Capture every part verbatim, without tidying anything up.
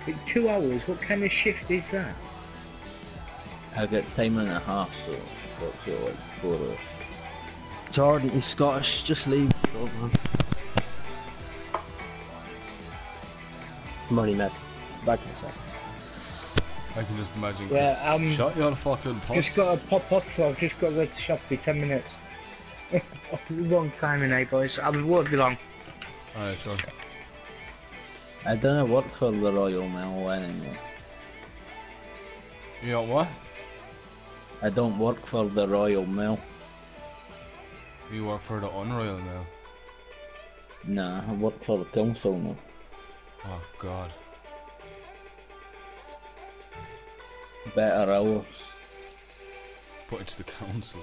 In two hours? What kind of shift is that? I get time and a half, so what's it like four hours? Jordan, he's Scottish. Just leave. Oh, man. Money mess. Back in a sec. I can just imagine. Yeah, um, shut your fucking pot. Just got to pop off, so I've just got to go to the shop for ten minutes. Wrong timing, eh, boys? I won't be long. Alright, sure. I don't work for the Royal Mail anymore. You know what? I don't work for the Royal Mail. You work for the Unroyal Mail. Nah, I work for the council now. Oh god. Better hours. Put it to the council.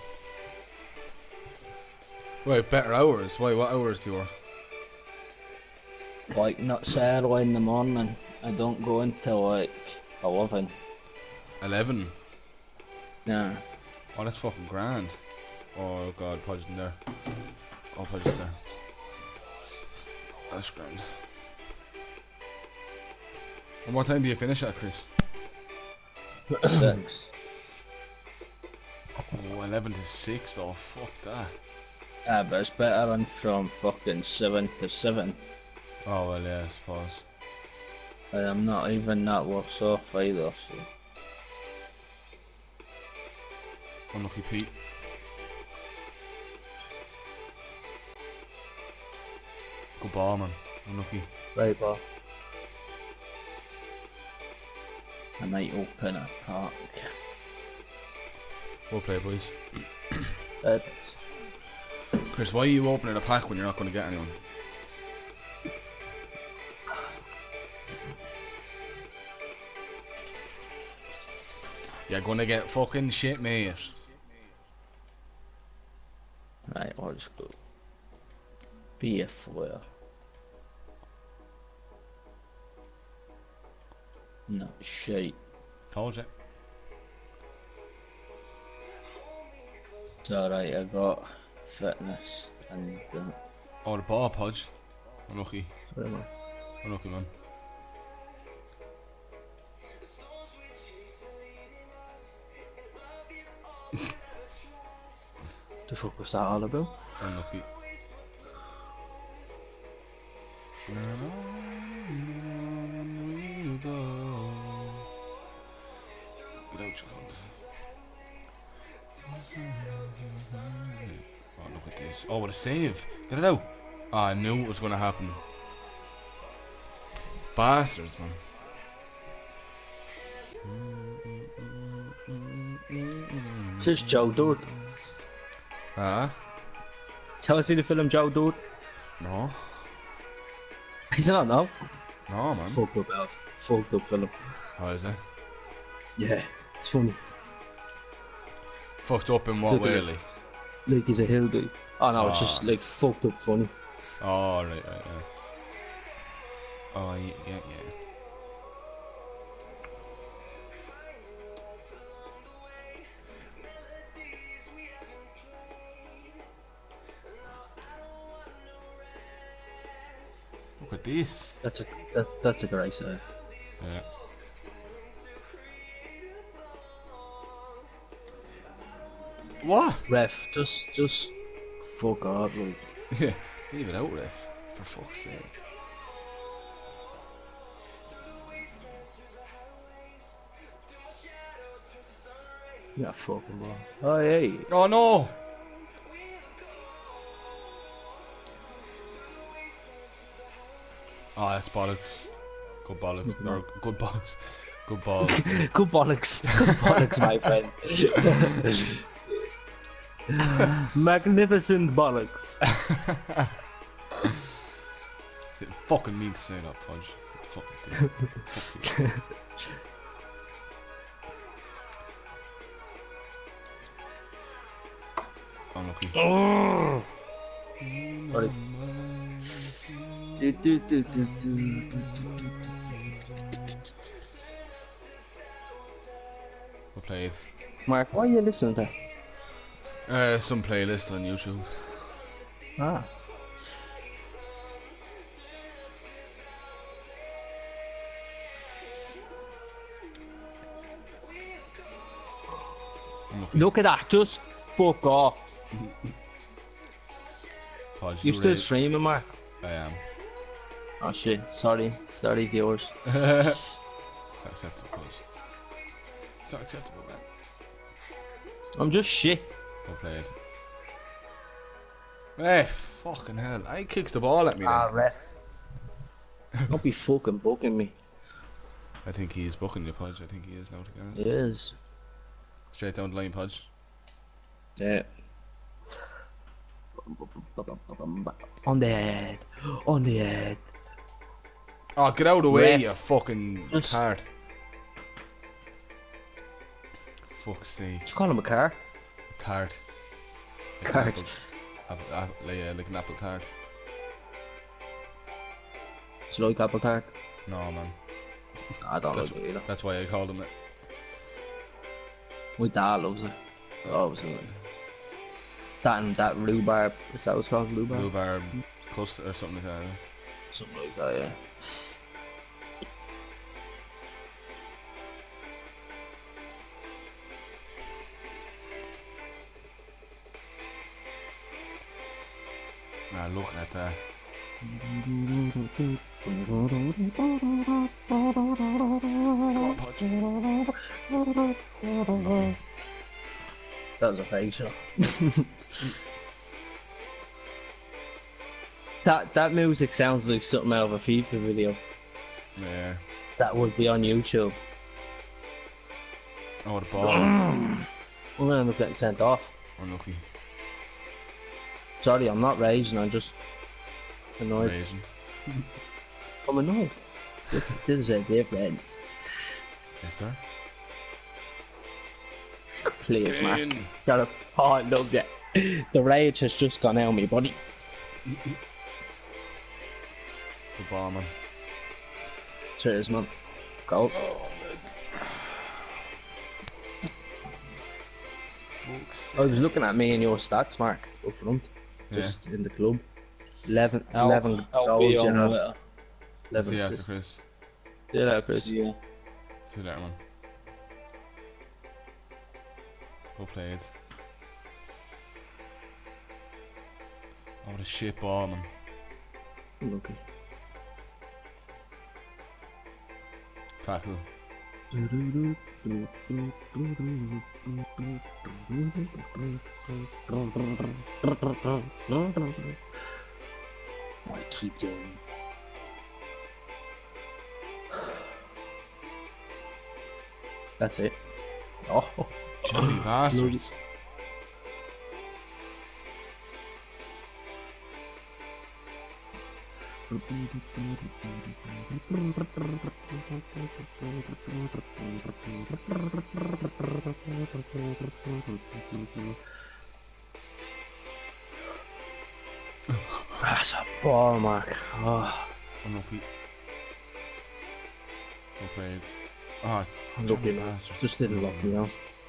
Wait, better hours? Wait, what hours do you work? Like, not so early in the morning. I don't go until like eleven. Eleven? Nah. Oh, that's fucking grand. Oh god, Pudge in there. Oh, Pudge is there. That's grand. And what time do you finish at, Chris? Six. Oh, eleven to six though, fuck that. Ah, but it's better than from fucking seven to seven. Oh well, yeah, I suppose. And I'm not even that worse off either, so. Unlucky Pete. Good ball, man. Unlucky. Right, ball. I might open a park. Well played, boys. But Chris, why are you opening a pack when you're not going to get anyone? You're going to get fucking shit, mate. right, let's go. V F L. No shit. Told you. It's alright, I got fitness and uh, Oh, the ball, Pudge. Unlucky. Sorry, man. Unlucky, man. The fuck was that all about? Unlucky. Get out your hands. Oh, look at this. Oh, what a save. Get it out. Oh, I knew it was going to happen. Bastards, man. This is Joe Dirt. Ah? Tell us, see the film Joe Dirt? No. He's not, no? No, man. Fucked up, out. Fucked up film. How is it? Yeah, it's funny. Fucked up in what Look at way, it. like? Like he's a hill guy. Oh no, it's Ah. just like fucked up funny. Oh, right, right, right. Oh, yeah, yeah, yeah. Look at this. That's a that, that's a great save. Yeah. What? Ref, just just fuck off, like. Yeah, leave it out, ref. For fuck's sake. Yeah, fucking ball. Oh hey. Oh no! Oh, that's bollocks. Good bollocks. Or good bollocks. Good balls. Good bollocks. Good bollocks, my friend. Magnificent bollocks. It fucking mean to say that, Pudge. Fucking thing. Fucking. Unlucky. Oh. Sorry. Do, do, do, do, do, do, do. We'll play it. Mark, what are you listening to? Uh, some playlist on YouTube. Ah. Unlucky. Look at that, just fuck off. Podge, You do still raid. streaming, Mark? I am. Oh shit, sorry, sorry viewers. It's acceptable, Podge. It's acceptable, man. I'm just shit. Well played. Hey, fucking hell. I kicks the ball at me then. Ah, ref. Don't be fucking booking me. I think he is booking you, Podge. I think he is now, to be honest. It is. Straight down the line, Podge. Yeah. On the head. On the head. Oh, get out of the way, Ref. you fucking Just- tart. Fuck's sake. Did you call him a car? Tart. Like an Cart. apple. Apple, apple, like, yeah, like an apple tart. Do you like apple tart? No, man. I don't That's, like it either. that's why I called him it. My dad loves it. Oh, so that and that rhubarb. Is that what's called rhubarb? Rhubarb custard or something like that. eh? Something like that, yeah. Now look at that. That was a fake shot. that that music sounds like something out of a FIFA video. Yeah. That would be on YouTube. Oh, the ball. We're gonna end up getting sent off. Unlucky. Sorry, I'm not raging. I'm just annoyed. Amazing. I'm annoyed. This is a difference. Is there? Please, Get man. in. Got a oh, I love that. The rage has just gone out of me body. The ball, man. Cheers, man. Go. Fuck's I was looking at me and your stats, Mark, up front, just in the club. eleven, eleven goals, you know. eleven See you after, assists. Chris. See you later, Chris. Yeah. See you later, man. Well played. Oh, what a shit ball, man. Okay. Tackle. I keep doing. That's it. Oh, Jelly bastards. that's a ball, Mark. Oh, Unlucky. Well played. Oh, unlucky, jelly man. bastards. Just didn't lock me out.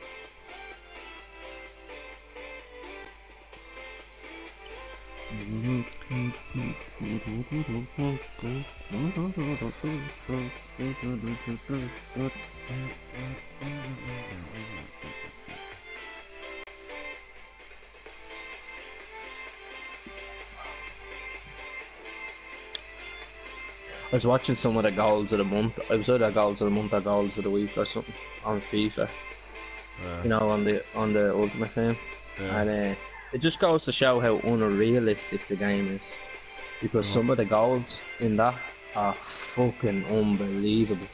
I was watching some of the goals of the month. I was either goals of the month or goals of the week or something on FIFA. Yeah. You know, on the on the Ultimate Team, Yeah. and uh, it just goes to show how unrealistic the game is. Because some of the goals in that are fucking unbelievable.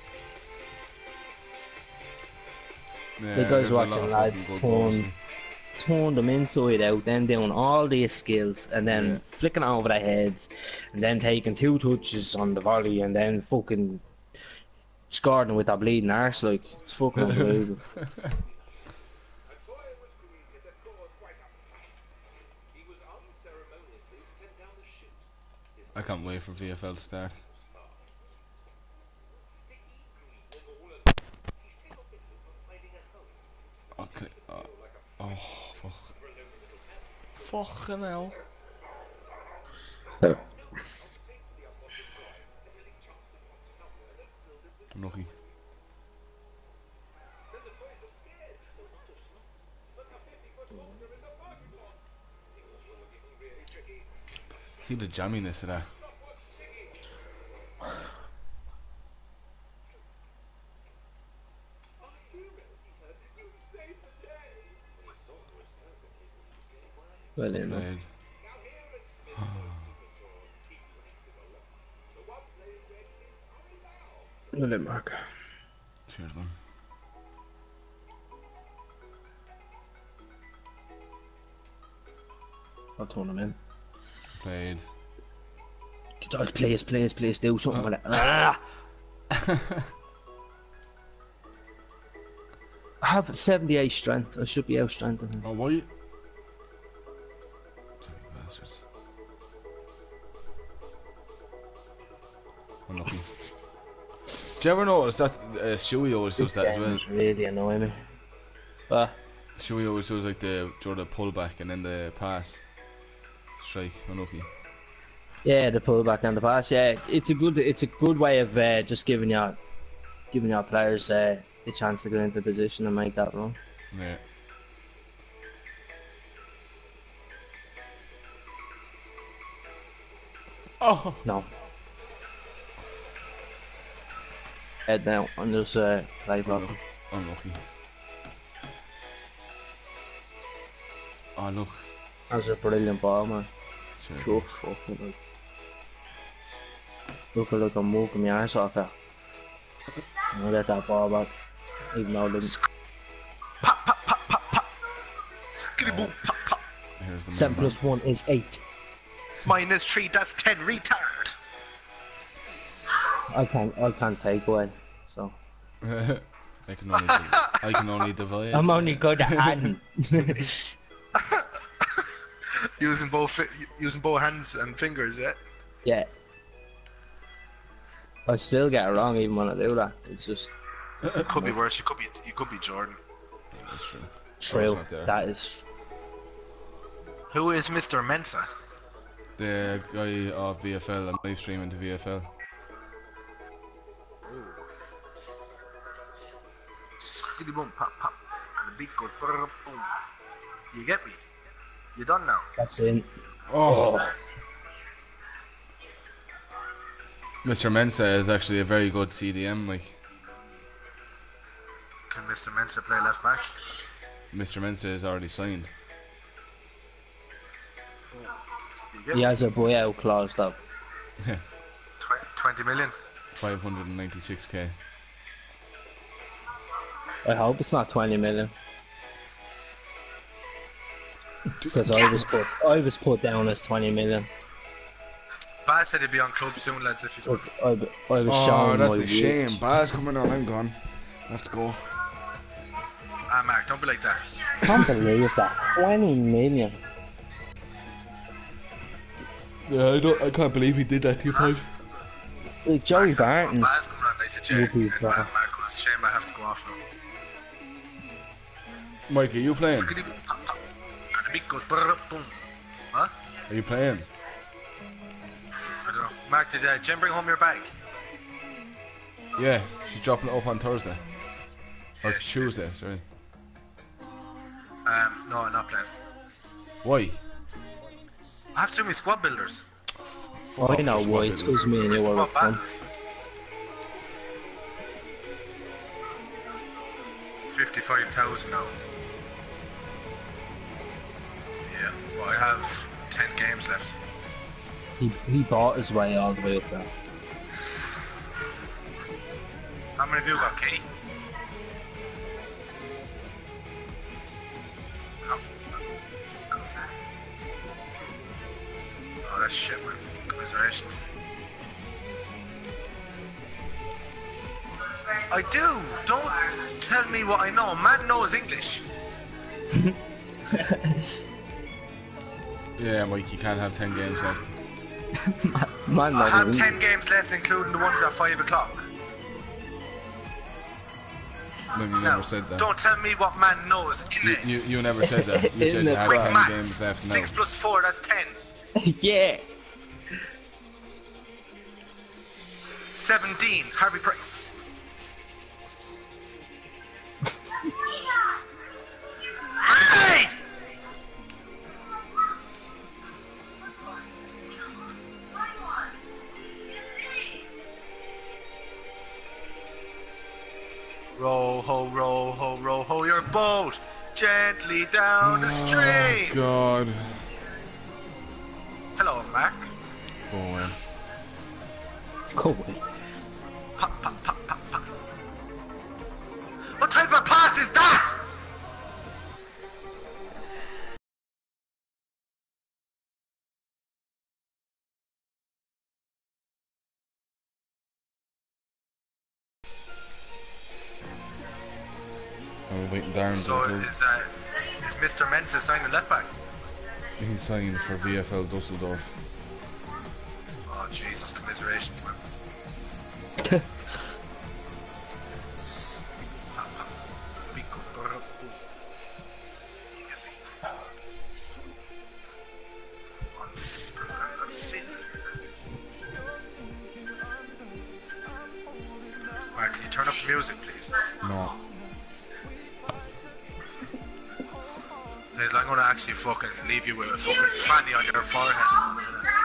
Yeah, Like I was there's a lot watching of lads fucking good balls. turn, turn them inside out, then doing all these skills, and then Yeah. flicking over their heads, and then taking two touches on the volley, and then fucking scoring with a bleeding arse. Like, it's fucking unbelievable. I can't wait for V F L to start. Okay. Uh, oh, fuck. Fucking hell. Unlucky. See the jamminess of that. Well, you know. Played. Well, then, Mark. Cheers, man. I'll turn him in. Played. Please, please, please do something Oh. with it. Ah! I have seventy-eight strength. I should be out strengthening. Oh, why? Bastards. Unlucky. Do you ever notice that uh, Stewie always does that as well? This game's really annoying me. But Stewie always does like the sort of pull back and then the pass. Strike, unlucky. yeah, the pullback and the pass. Yeah, it's a good, it's a good way of uh, just giving your, giving your players uh, a chance to get into position and make that run. Yeah. Oh! No. Head down and just uh, play properly. Unlucky. Oh, look. That was a brilliant ball, man. Sure. Good fucking like. Look like I'm moving my arse off that. I'll get that ball back. Even though I didn't. Pop, pop, pop, pop, pop. Skitty boom, pop, pop. Here's the Seven man. plus one is eight. Minus three, that's ten. Retard. I can't, I can't take away. So I can only, div- I can only divide. I'm only good at adding. Using both, fi- using both hands and fingers, yeah. Yeah. I still get it wrong even when I do that. It's just Could be worse. You could be, you could be Jordan. That's true. true. not there. That is. Who is Mister Mensa? The guy of V F L, I'm live streaming to V F L. Skitty boom, pop, pop. And the beat goes brr, boom. You get me? You done now? That's it. Oh! Mister Mensa is actually a very good C D M, like. Can Mister Mensa play left back? Mister Mensa is already signed. You get He me? has a buyout clause though. Tw- twenty million. five hundred ninety-six K. I hope it's not twenty million. Because I was put, I was put down as twenty million. Baz said he'd be on club soon, lads, if he's I, good. I, I was Oh, shown that's my a shame. weeks. Baz coming on, I'm gone. I have to go. Ah, Mark, don't be like that. Can't believe that. twenty million. Yeah, I don't. I can't believe he did that to you, Pipe. Like Joey Barton's. Baz coming on, they said, Jay. Whoopee And crap. Mark goes, shame I have to go off now. Mike, are you playing? Skitty boom, pop, pop. And the beat goes brr, boom. Huh? Are you playing? I don't know. Mark, did uh, Jen bring home your bag? Yeah, she's dropping it up on Thursday. Or Yeah, Tuesday, sorry. Um, no, I'm not playing. Why? I have too many squad builders. Oh, you know just why. what It's it because is. me and you were Squad from. battles. fifty-five thousand now. Yeah, well, I have ten games left. He, he bought his way all the way up there. How many have you got, Katie? Oh, that's shit, man. Commiserations. I do! Don't tell me what I know. Man knows English. Yeah, Mike, you can't have ten games left. Man, I have that ten games left, including the ones at five o'clock. No, you Now, never said that. don't tell me what man knows. In You, it. you, you never said that. You In said the you had Quick ten maths. games left now. Six plus four, that's ten. yeah. Seventeen. Harvey Price. Hey! Row ho, row ho, row ho your boat gently down the stream. Oh God. Hello, Mark. Go away. Go away. Pop, pop, pop, pop, pop. What type of pass is that? I'm waiting down. So to is uh, is Mister Mensa signing left back? He's signed for V F L Dusseldorf. Oh Jesus, commiserations, man. Mark, can you turn up the music, please? No. Liz, I'm gonna actually fucking leave you with a fucking fanny on your forehead.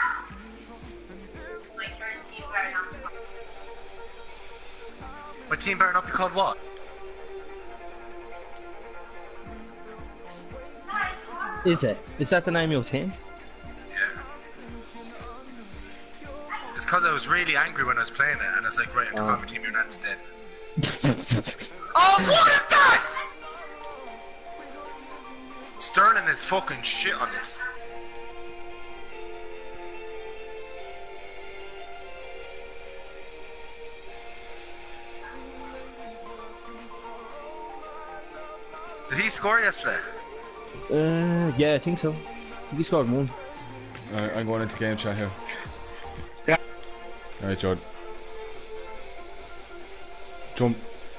My team better not be called what? Is it? Is that the name of your team? Yeah. It's because I was really angry when I was playing it, and I was like, right, come on, my team, your nan's dead. Oh, what is that? Sterling is fucking shit on this. Did he score yesterday? Uh, yeah, I think so. I think he scored one. Alright, I'm going into game chat here. Yeah. Alright, Jod. Jump.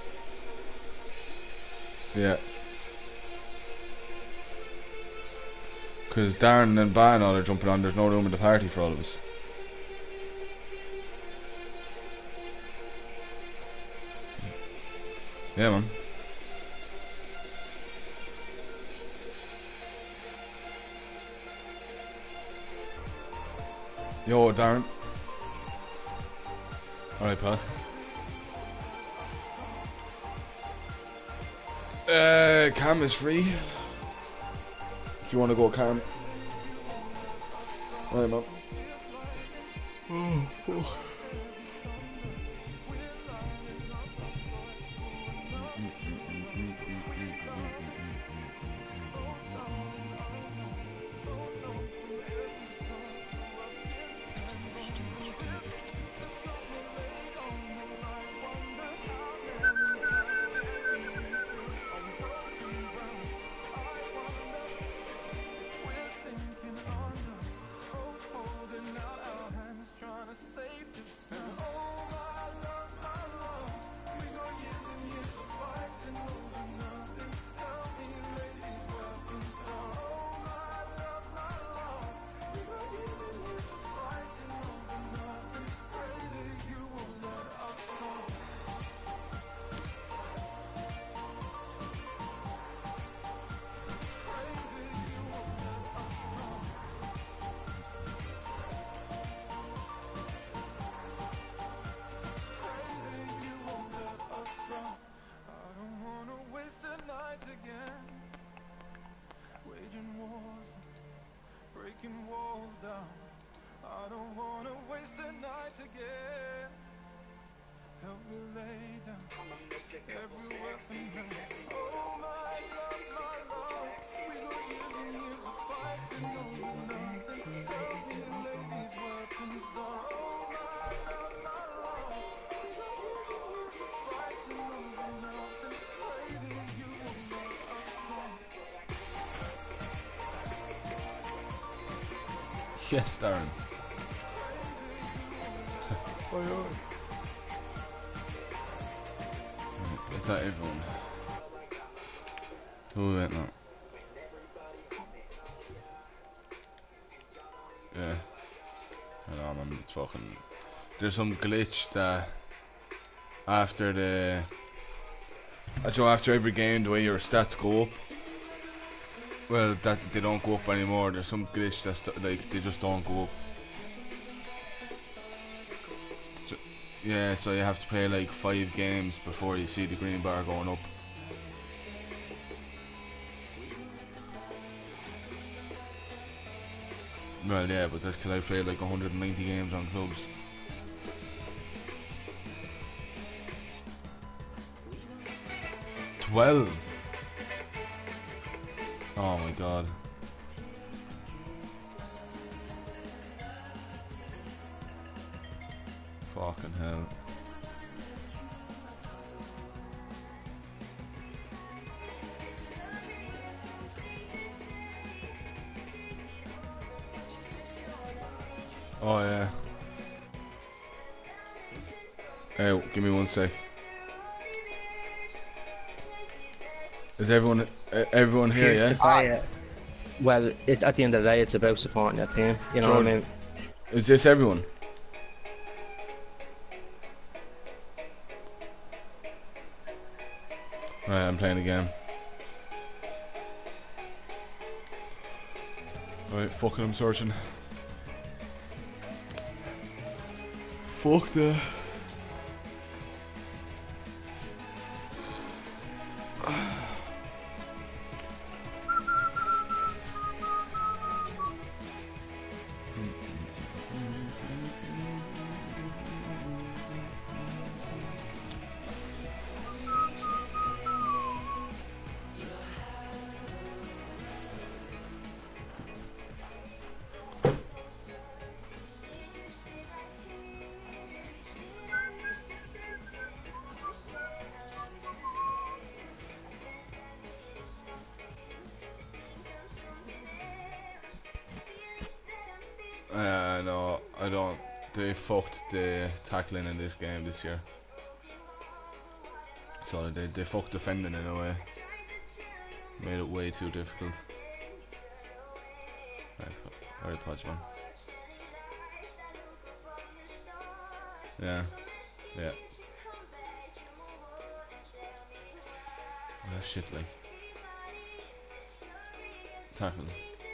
Yeah. Because Darren and Ba and all are jumping on, there's no room in the party for all of us. Yeah, man. Yo, Darren. Alright, pal. Uh, Cam is free. If you want to go, Cam. Alright, man. Oh, fuck. Yes, Darren. Oh, yeah. Is that everyone? Who went now? Yeah. I know, man. It's fucking. There's some glitch that after the. I know after every game, the way your stats go up. Well, that they don't go up anymore. There's some glitch that's like they just don't go up. So, Yeah, so you have to play like five games before you see the green bar going up. Well, yeah, but that's because I played like one hundred ninety games on clubs. twelve! Oh my god. Fucking hell. Oh yeah. Hey, give me one sec. Is everyone uh, everyone here? Used Yeah. to play it. Well, it, at the end of the day, it's about supporting your team. You know Jordan. what I mean? Is this everyone? Right, I'm playing a game. Right, fucking, I'm searching. Fuck that. Uh, no, I don't. They fucked the tackling in this game this year. So they they fucked defending in a way. Made it way too difficult. Right, alright, Podgeman. Yeah, yeah. Oh, shit, like. Tackle.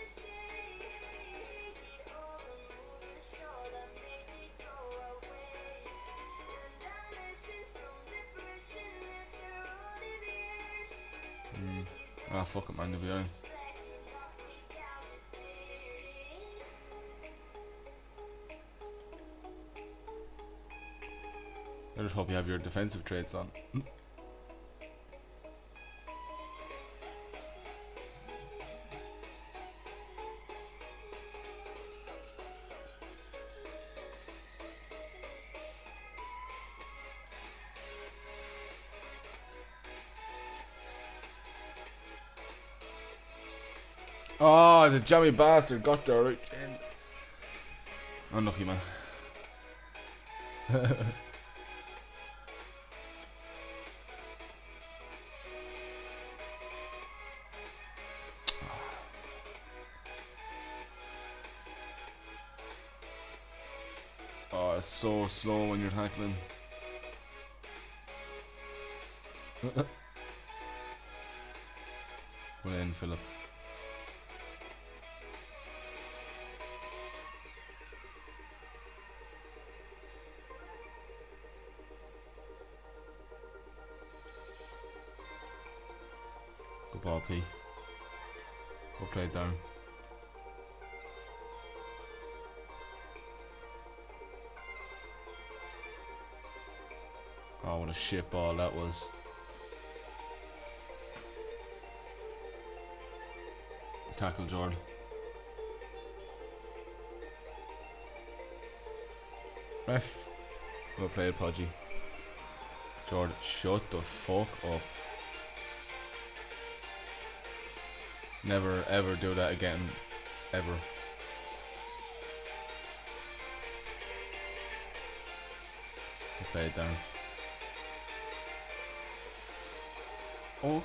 Mm. Ah, fuck it, man, to be honest. I just hope you have your defensive traits on. Oh, the jammy bastard got there right. Unlucky, man. Oh, it's so slow when you're tackling. Well in, Philip. Good ball, P. Well played, Darren. Oh, what a shit ball that was. Tackle, Jordan. Ref. Well played, Podgy. Jordan, shut the fuck up. Never ever do that again. Ever. Well played, Darren. Oh.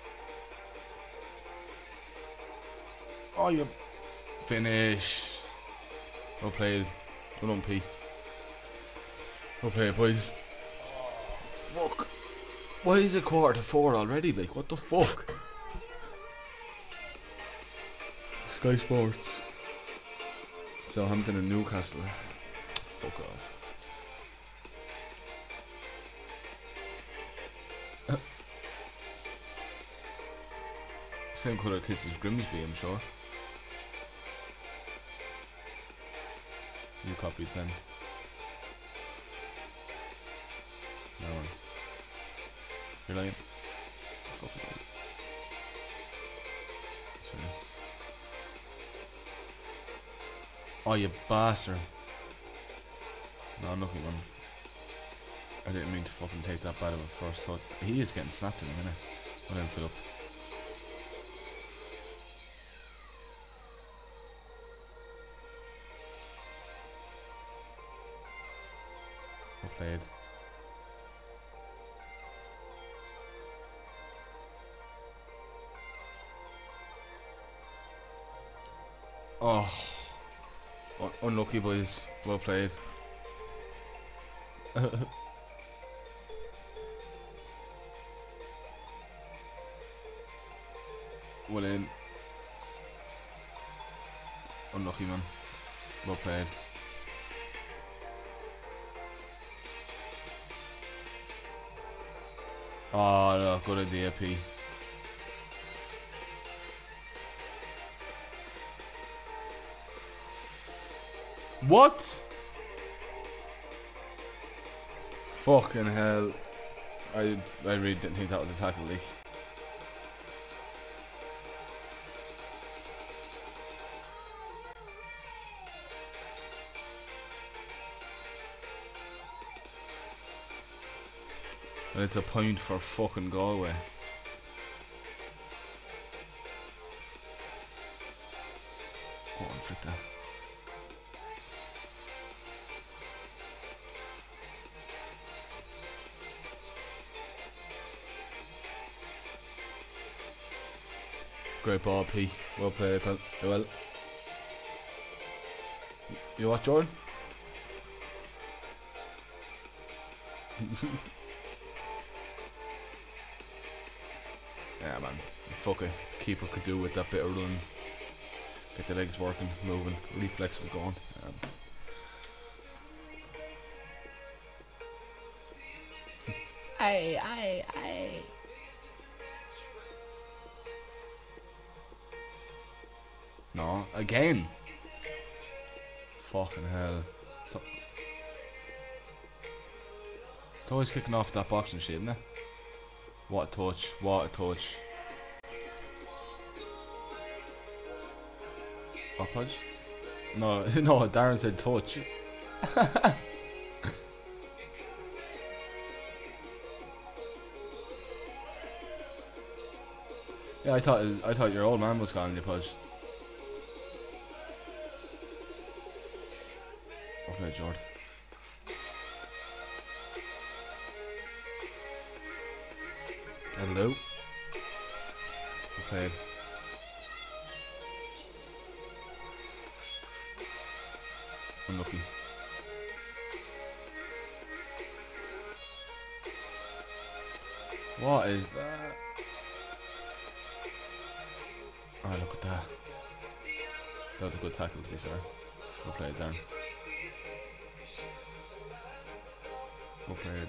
Oh, you finish. Well played. Well done, P. Well played, boys. Fuck. Why is it quarter to four already? Like, what the fuck? Sky Sports. Southampton and Newcastle. Fuck off. Same colour kits as Grimsby, I'm sure. You copied then. No one. You're lying. Fucking lying. Sorry. Oh, you bastard. No, nothing on. I didn't mean to fucking take that bad of a first thought. He is getting snapped in a minute. Well then, Philip. Well played. Oh. Un unlucky, boys. Well played. Well in. Unlucky, man. Well played. Oh, no, good idea, P. What? Fucking hell. I I really didn't think that was a tackle, leak. And it's a point for fucking Galway. Go on, flick that. Great ball, P. Well played, pal. Well. You what, Jordan? Yeah, man. Fuck it. Keeper could do with that bit of run. Get the legs working, moving, reflexes going. Um, Aye, aye, aye. no, again. Fucking hell. So, it's always kicking off that boxing shit, isn't it? What a touch, what a touch. What touch? No, no, Darren said touch. Yeah, I thought I thought your old man was calling you Pudge. Okay, George. Hello. Okay. Unlucky. What is that? Oh, look at that. That was a good tackle, to be fair. Well played, Darren. Well played.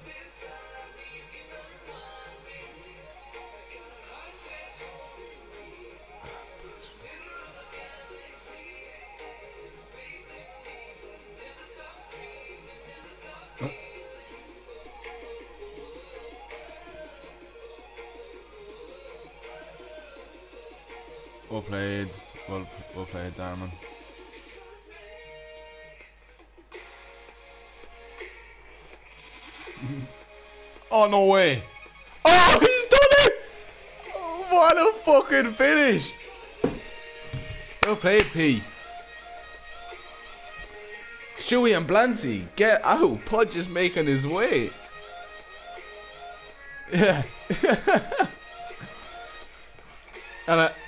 Oh. Well played. Well, well played, Darman. Oh, no way. Oh, he's done it! Oh, what a fucking finish. Well played, P. Stewie and Blancy, get out. Pudge is making his way. Yeah. And I...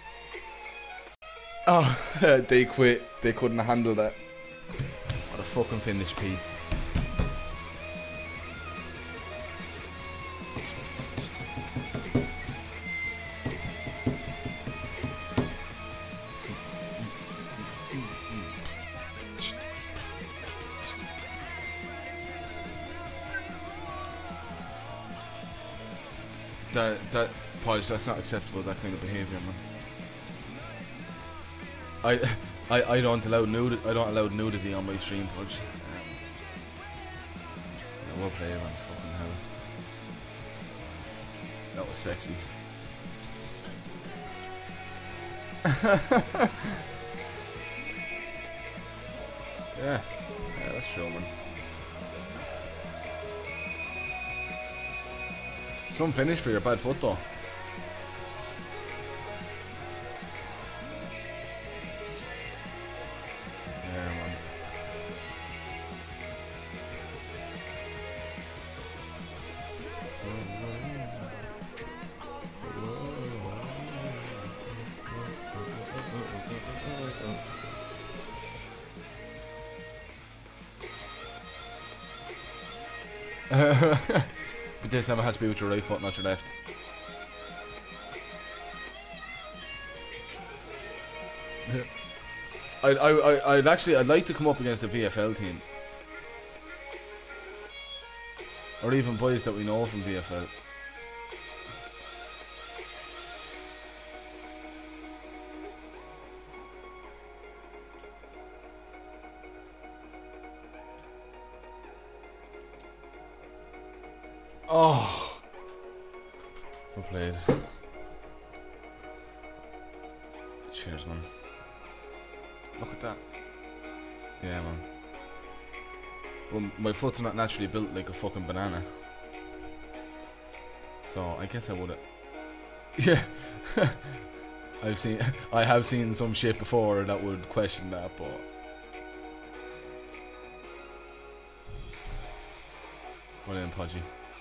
Oh, they quit. They couldn't handle that. What a fucking finish, P. That that Podge, that's not acceptable. That kind of behaviour, man. I I I don't allow nudity. I don't allow nudity on my stream, Podge. Um, yeah, we'll play it on fucking hell. That was sexy. Yeah, yeah, that's true, man. Some finish for your bad foot, though. Yeah, man. But this time it has to be with your right foot, not your left. I, I, I, I'd actually, I'd like to come up against the V F L team, or even boys that we know from V F L. Oh, well played. Cheers, man. Look at that. Yeah, man. Well, my foot's not naturally built like a fucking banana, so I guess I would've. Yeah. I've seen, I have seen some shit before that would question that, but. Well done, Podgy.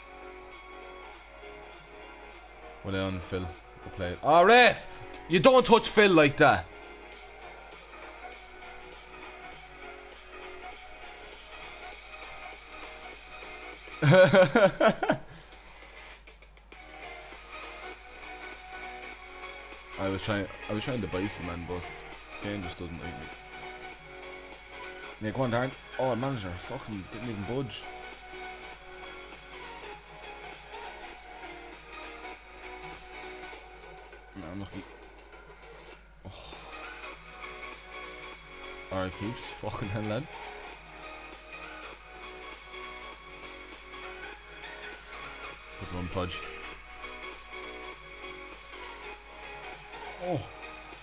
Well done, Phil. We'll play it. Oh, ref! You don't touch Phil like that. I was trying. I was trying to bite him, man, but the game just doesn't like me. Yeah, go on, Darren. Oh, manager, fucking didn't even budge. No, I'm lucky. Oh. Alright, keeps. Fucking hell, lad. Good run, Podge. Oh.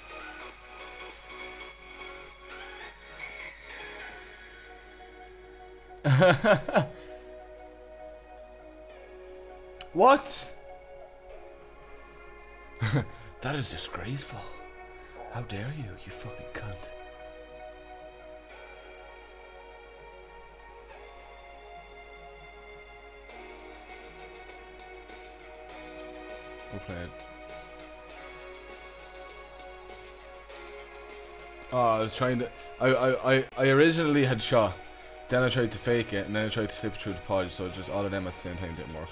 What? That is disgraceful. How dare you, you fucking cunt. We'll play it. Oh, I was trying to. I, I, I, I originally had shot. Then I tried to fake it, and then I tried to slip it through the Podge, so just all of them at the same time didn't work.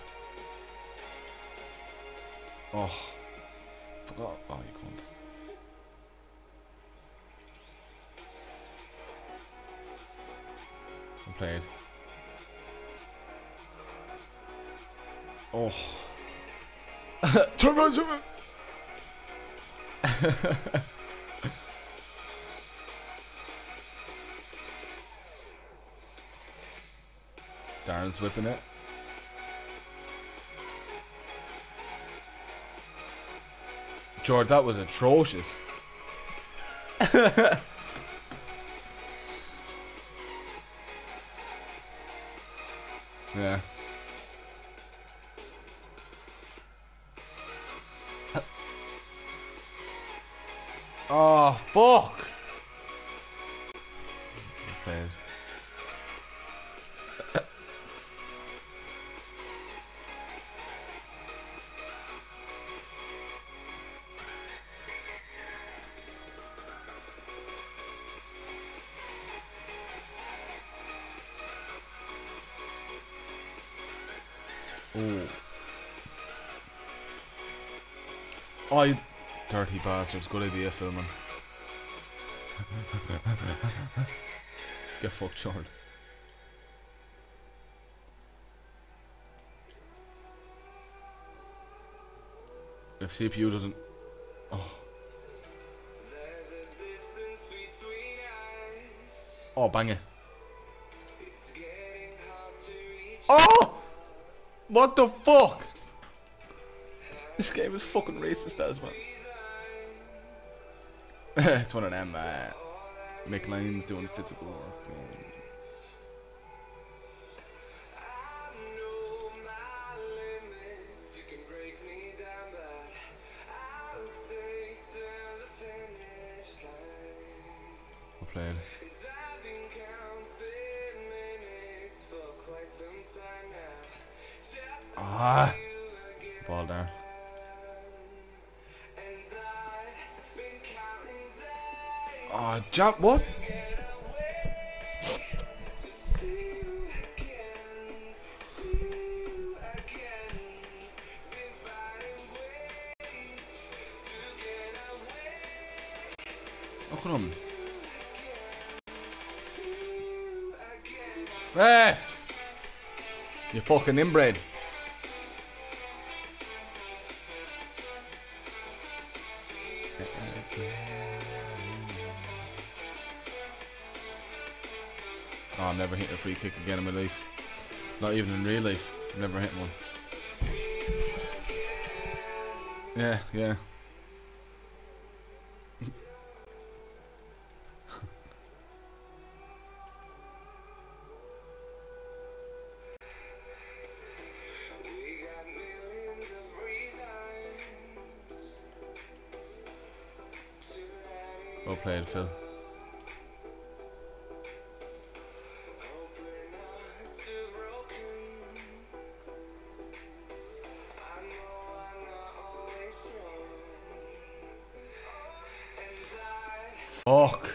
Oh. Forgot. Oh, you can't. I played. Oh. Turn around, turn around. Darren's whipping it. George, that was atrocious. Yeah. Oh, fuck. Played. Oh. Oh, you dirty bastards. Good idea, filming. Get fucked, short. If C P U doesn't. Oh. Oh, bang it. Oh! What the fuck? This game is fucking racist as well. It's one of them, uh, Mick Lyons doing physical work. Yeah. Well played. Ah, ball down. Oh, jump! What? Look at him. Ref! You fucking inbred. Oh, I'm never hitting a free kick again in my life. Not even in real life. I'm never hitting one. Yeah, yeah. Well played, Phil. Fuck.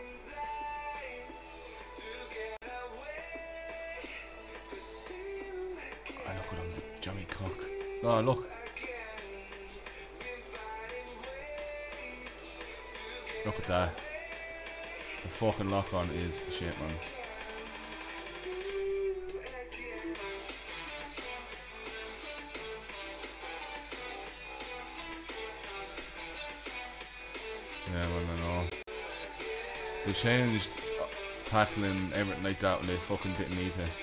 I look at him, the Johnny Cock. Oh, look. Look at that. The fucking lock on is shit, man. Yeah, man, I know. They changed tackling everything like that when they fucking didn't need to.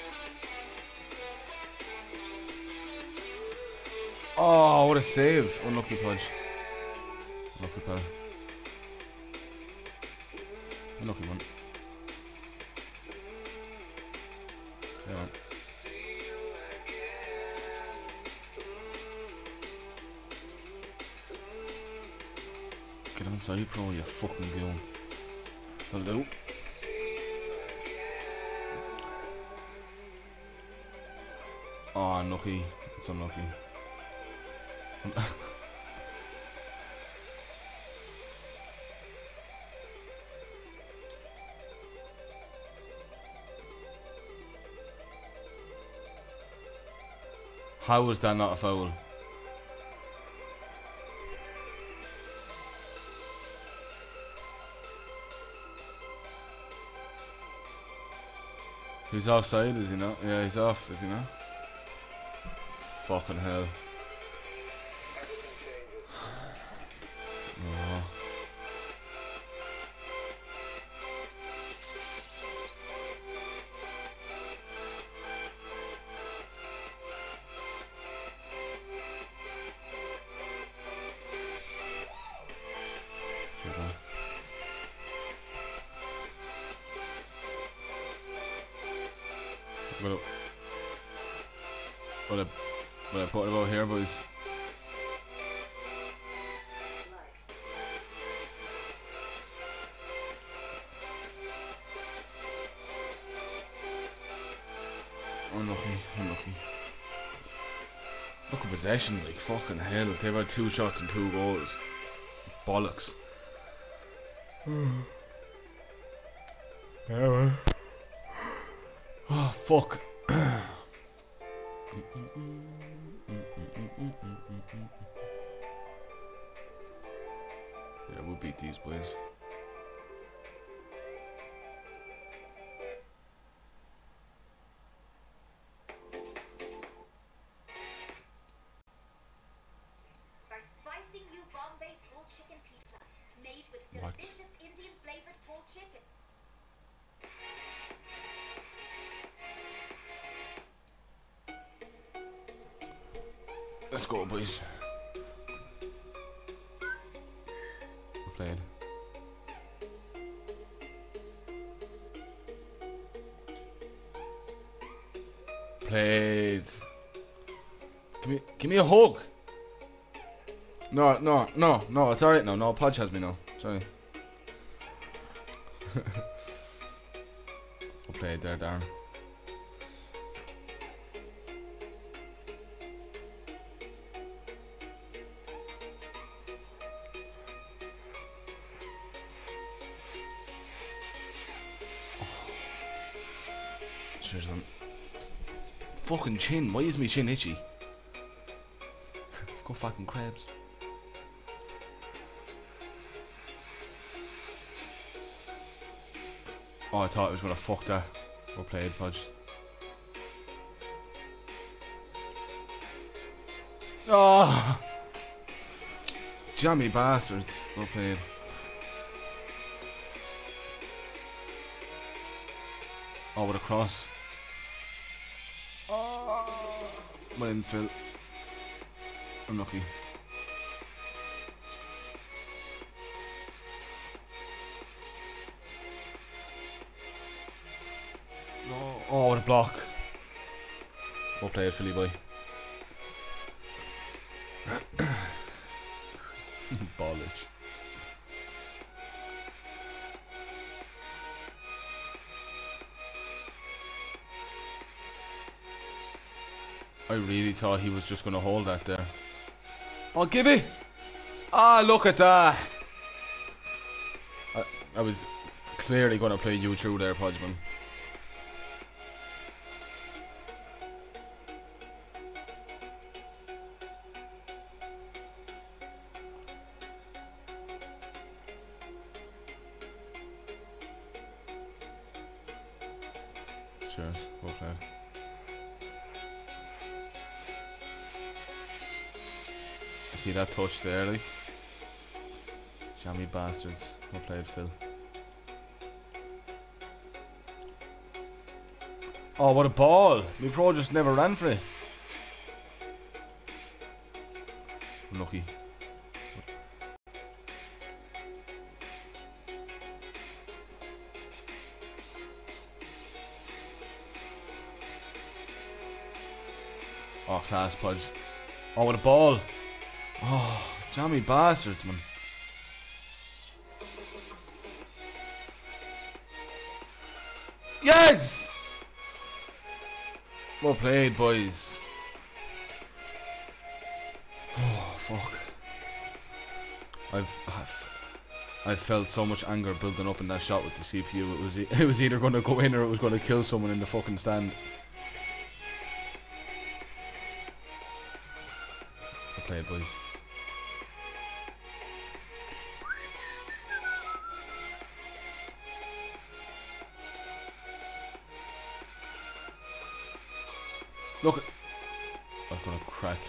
Oh, what a save. Unlucky punch. Unlucky pal. Unlucky one. Yeah, man. Get inside, bro, you fucking goon. Hello. Oh, unlucky. It's unlucky. How was that not a foul? He's offside, is he not? Yeah, he's off, is he not? Fucking hell. Oh. What, what, what I put about here, boys? Unlucky, unlucky. Look at possession, like fucking hell. They've had two shots and two goals. Bollocks. Yeah, man. Oh, fuck. Yeah, we'll beat these boys. What? It's just Indian flavored pulled chicken. Let's go, boys. We're playing. Played. Give me, give me a hug. No, no, no, no. It's alright now. No, Podge has me now. Sorry. We'll play it there, Darren. Cheers, man. Fucking chin. Why is my chin itchy? Go fucking crabs. Oh, I thought it was gonna fuck that. Well played, Podge. Oh! Jammy bastards. Well played. Oh, what a cross. Oh! Well in, Phil. Unlucky. No. Oh, what a block. Well played, Philly boy. Ballage. I really thought he was just going to hold that there. Oh, give it! Ah, look at that! I, I was clearly going to play you through there, Podgeman. Cheers, well played. See that touch there, like? Jammy bastards. Well played, Phil. Oh, what a ball! My pro just never ran for it. Lucky. Oh, class, Podge. Oh, what a ball! Oh, jammy bastards, man. Yes! Well played, boys. Oh, fuck. I've, I've, I've felt so much anger building up in that shot with the C P U. It was, it was either going to go in or it was going to kill someone in the fucking stand. Well played, boys. Look, I'm gonna crack.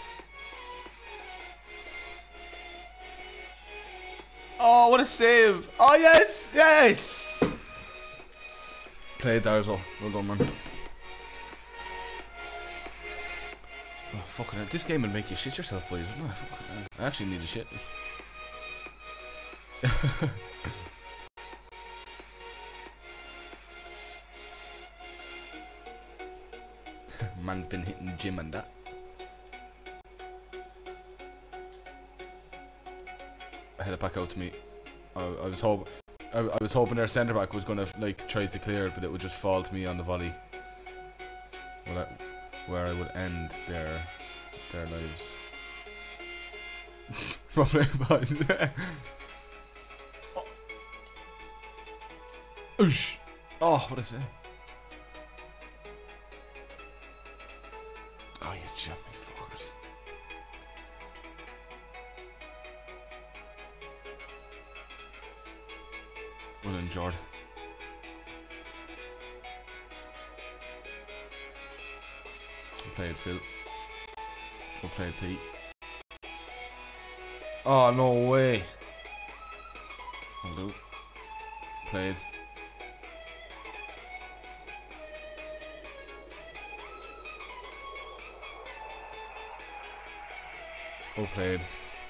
Oh, what a save! Oh yes, yes. Played there as well. Well done, man. Oh, fucking hell. This game will make you shit yourself, boys. No, I actually need a shit. Man's been hitting the gym and that. I had it back out to me. I, I was hoping, I, I was hoping their centre back was gonna like try to clear it, but it would just fall to me on the volley. Well, I, where I would end their their lives. Probably about. Oh. Oosh. Oh, what did I say? Oh, you jumping fuckers. Well enjoyed. Well played, Phil. Well played, Pete. Oh, no way. Will do. Played. Well played.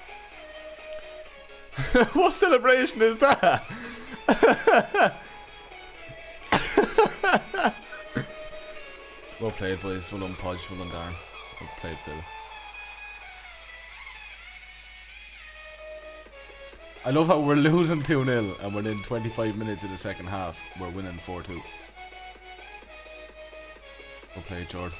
What celebration is that? Well played, boys. Well done, Podge. Well done, Darren. Well played, Phil. I love how we're losing two nil and within twenty-five minutes of the second half, we're winning four two. Well played, Jordan.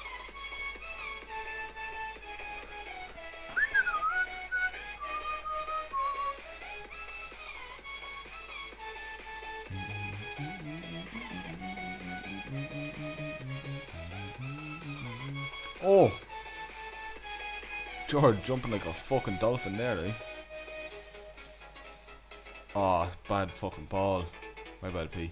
Oh! George jumping like a fucking dolphin there, eh? Oh, bad fucking ball. My bad, P.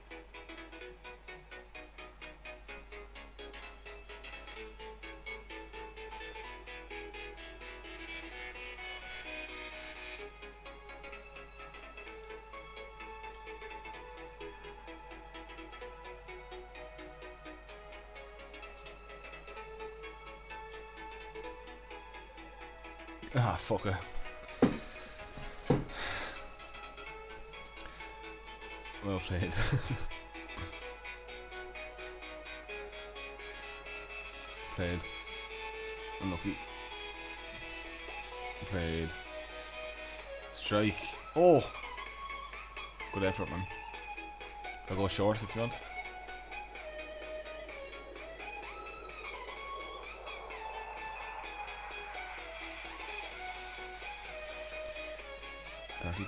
Ah, fucker. Well played. Played. Unlucky. Played. Strike. Oh! Good effort, man. I'll go short if you want. Dirty.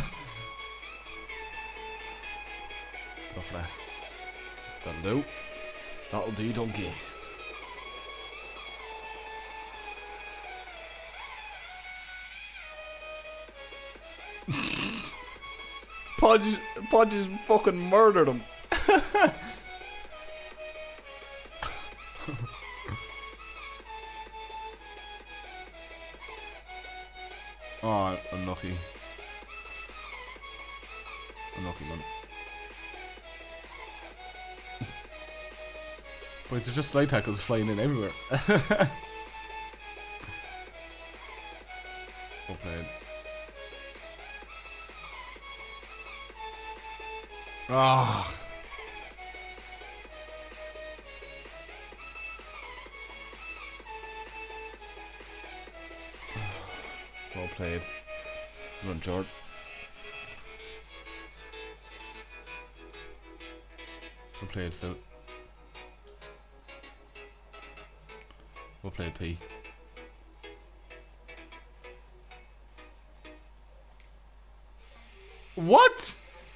Go for that. That'll do. That'll do, donkey. Podge, Podge has fucking murdered him. Oh, unlucky. Unlucky, man. But there's just slide tackles flying in everywhere. Well played. Ah. Well played. Run, George. Well played, Phil. Well played, P. What?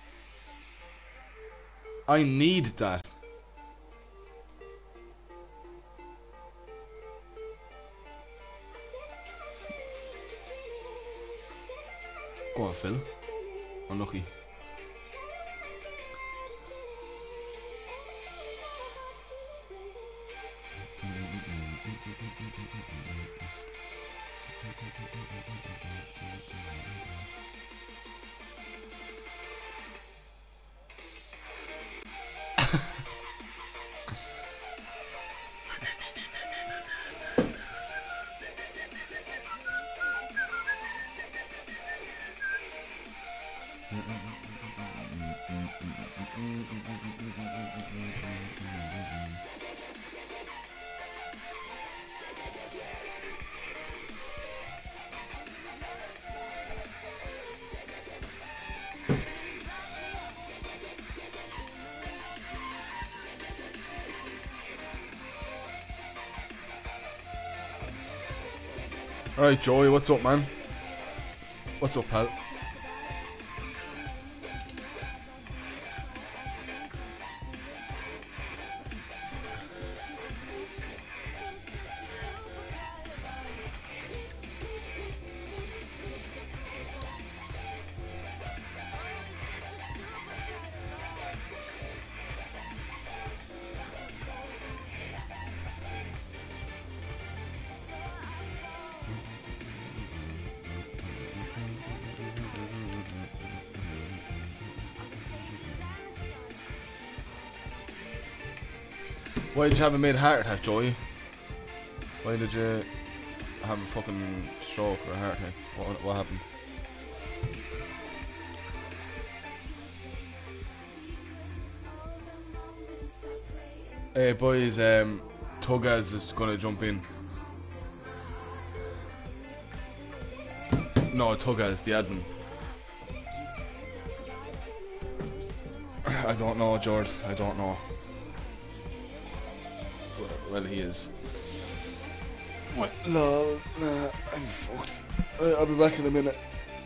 I need that. Go on, Phil. Unlucky. Alright, Joey, what's up, man? What's up, pal? Why did you have a mid heart attack, Joey? Why did you have a fucking stroke or a heart attack? What, what happened? Hey boys, um, Tugaz is gonna jump in. No, Tugaz, the admin. I don't know, George. I don't know. Well, well he is. What? No, nah, I'm fucked. Uh, I'll be back in a minute.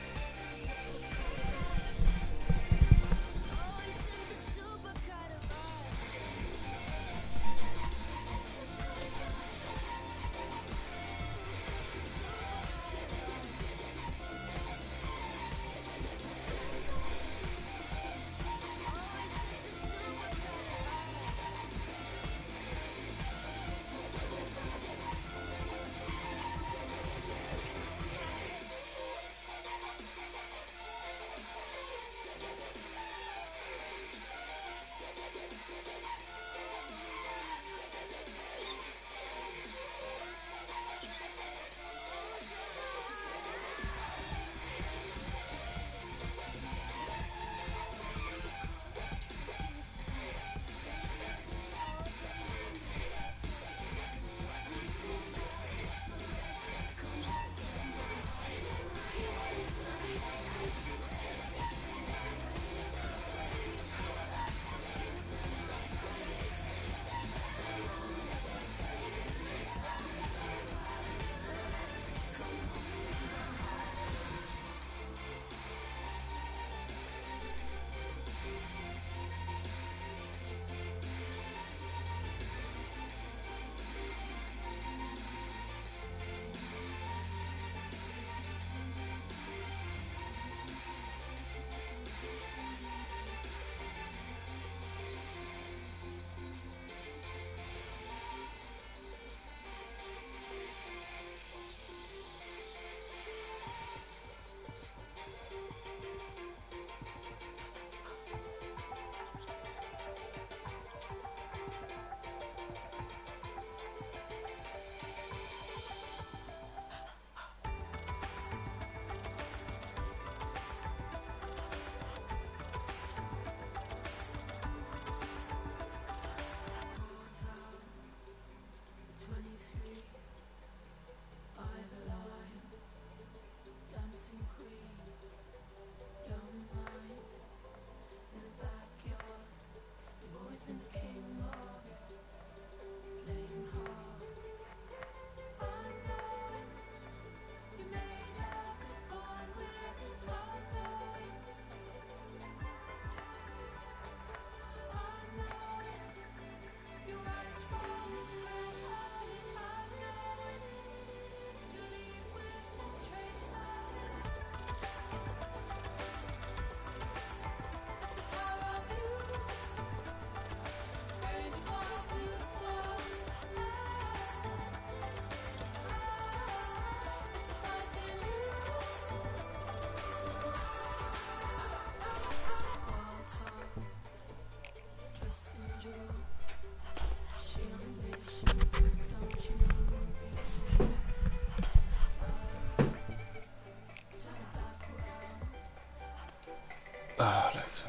Ah, let's.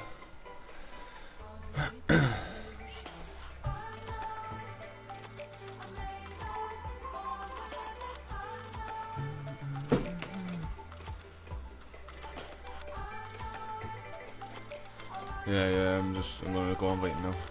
Yeah, yeah, I'm just, I'm gonna go on waiting now.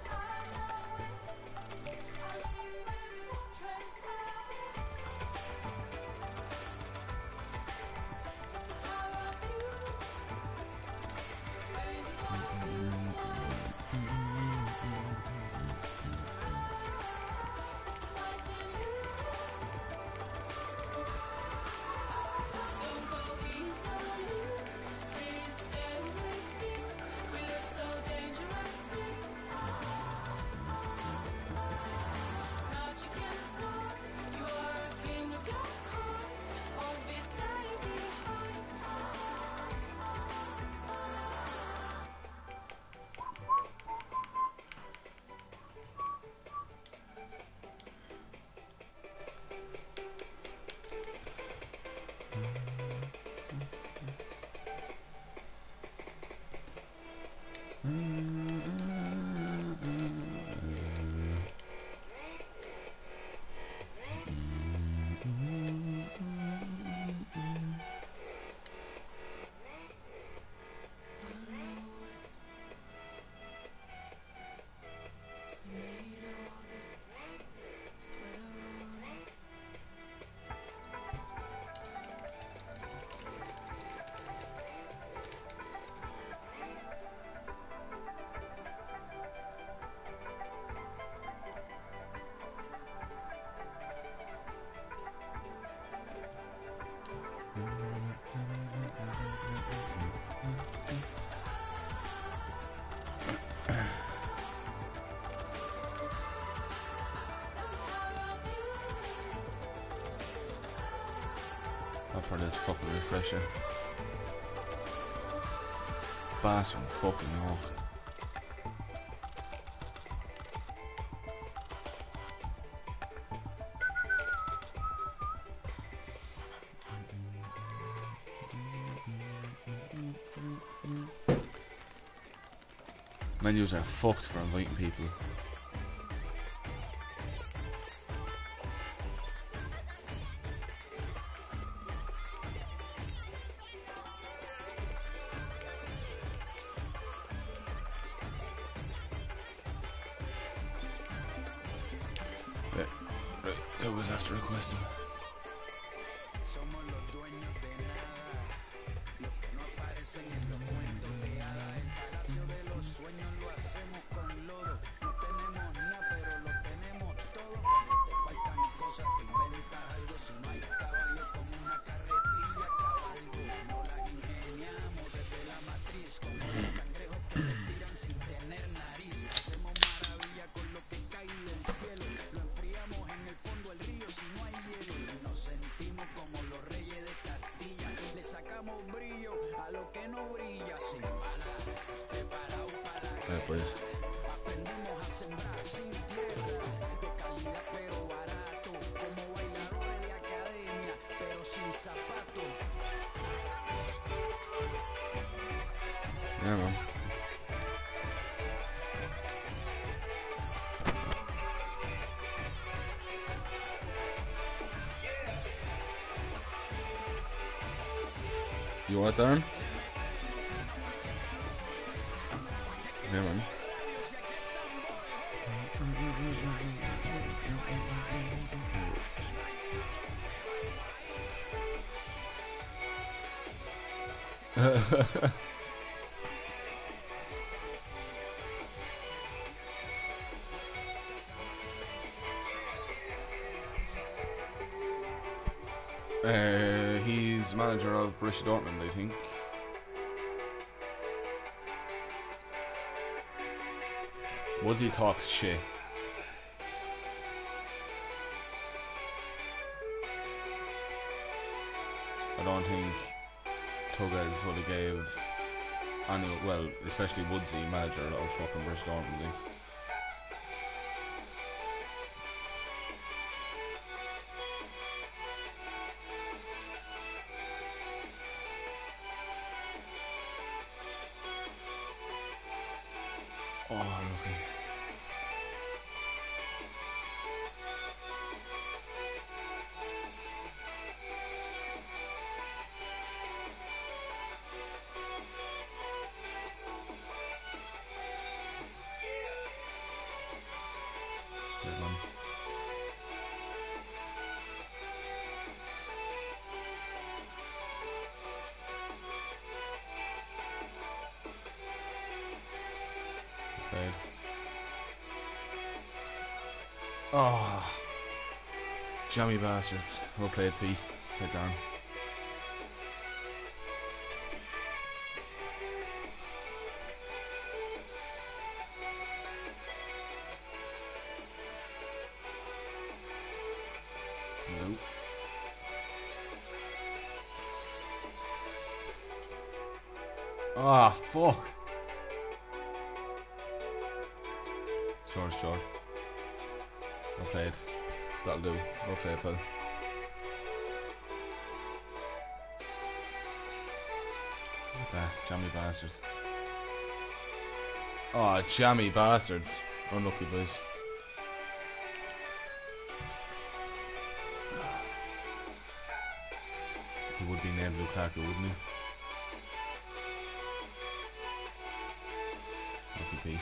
Up for this fucking refresher. Bastard fucking no. Menus are fucked for inviting people. Right, right, that was after requesting. Right, please. Yeah, man. You want it, Darren? Yeah, man. uh, he's manager of Borussia Dortmund, I think. Woodsy talks shit. I don't think Tugas would have gave any, well, especially Woodsy, manager of fucking Borussia Dortmund. Like. Oh, okay. Good one. Okay. Oh, jammy bastards. Well played, P. Head down. Nope. Ah, oh, fuck. George, George. Well played. That'll do. Well played, pal. Ah, jammy bastards. Oh, jammy bastards. Unlucky, boys. He would be named Lukaku, wouldn't he? Lucky P.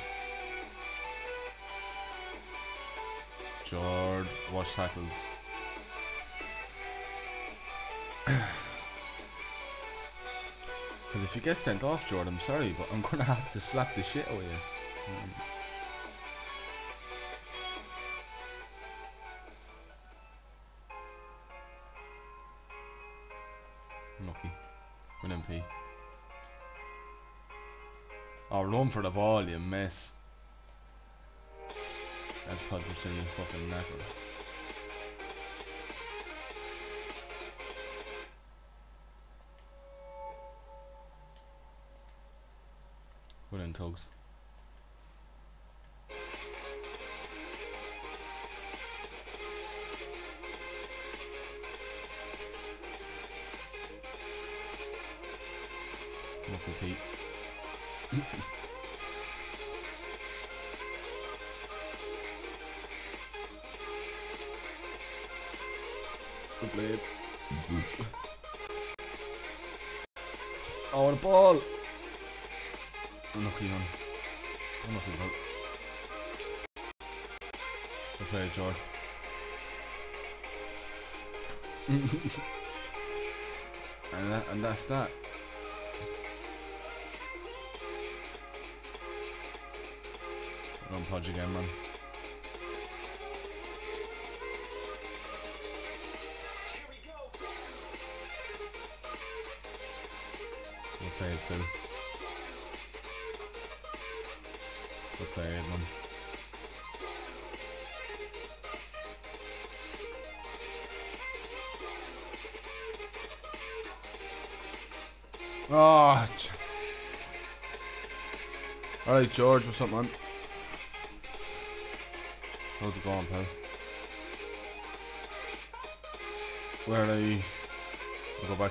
Jord, watch tackles. Because if you get sent off, Jord, I'm sorry, but I'm gonna have to slap the shit out of you. Lucky. Win M P. Oh, run for the ball, you mess. That's Pudgerson, you fucking knacker. Well in, Tugs. Knuckle Pete. Good blade. Oh, the ball! Unlucky on. Unlucky ball. Good play, George. and, that, and that's that. Don't podge again, man. Good play, Phil. Good play, man. Oh, alright, George, what's up, man? How's it going, pal? Where are you? I'll go back.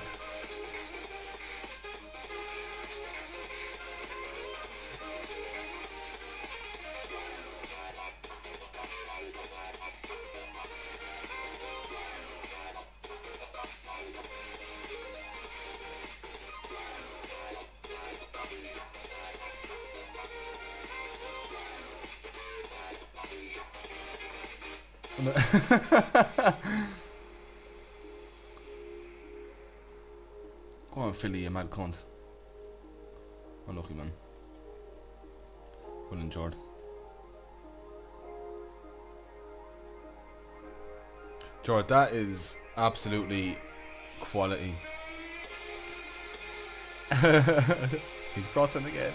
Go on, Philly, you mad cunt. Unlucky, man. Well enjoyed. George, that is absolutely quality. He's crossing again.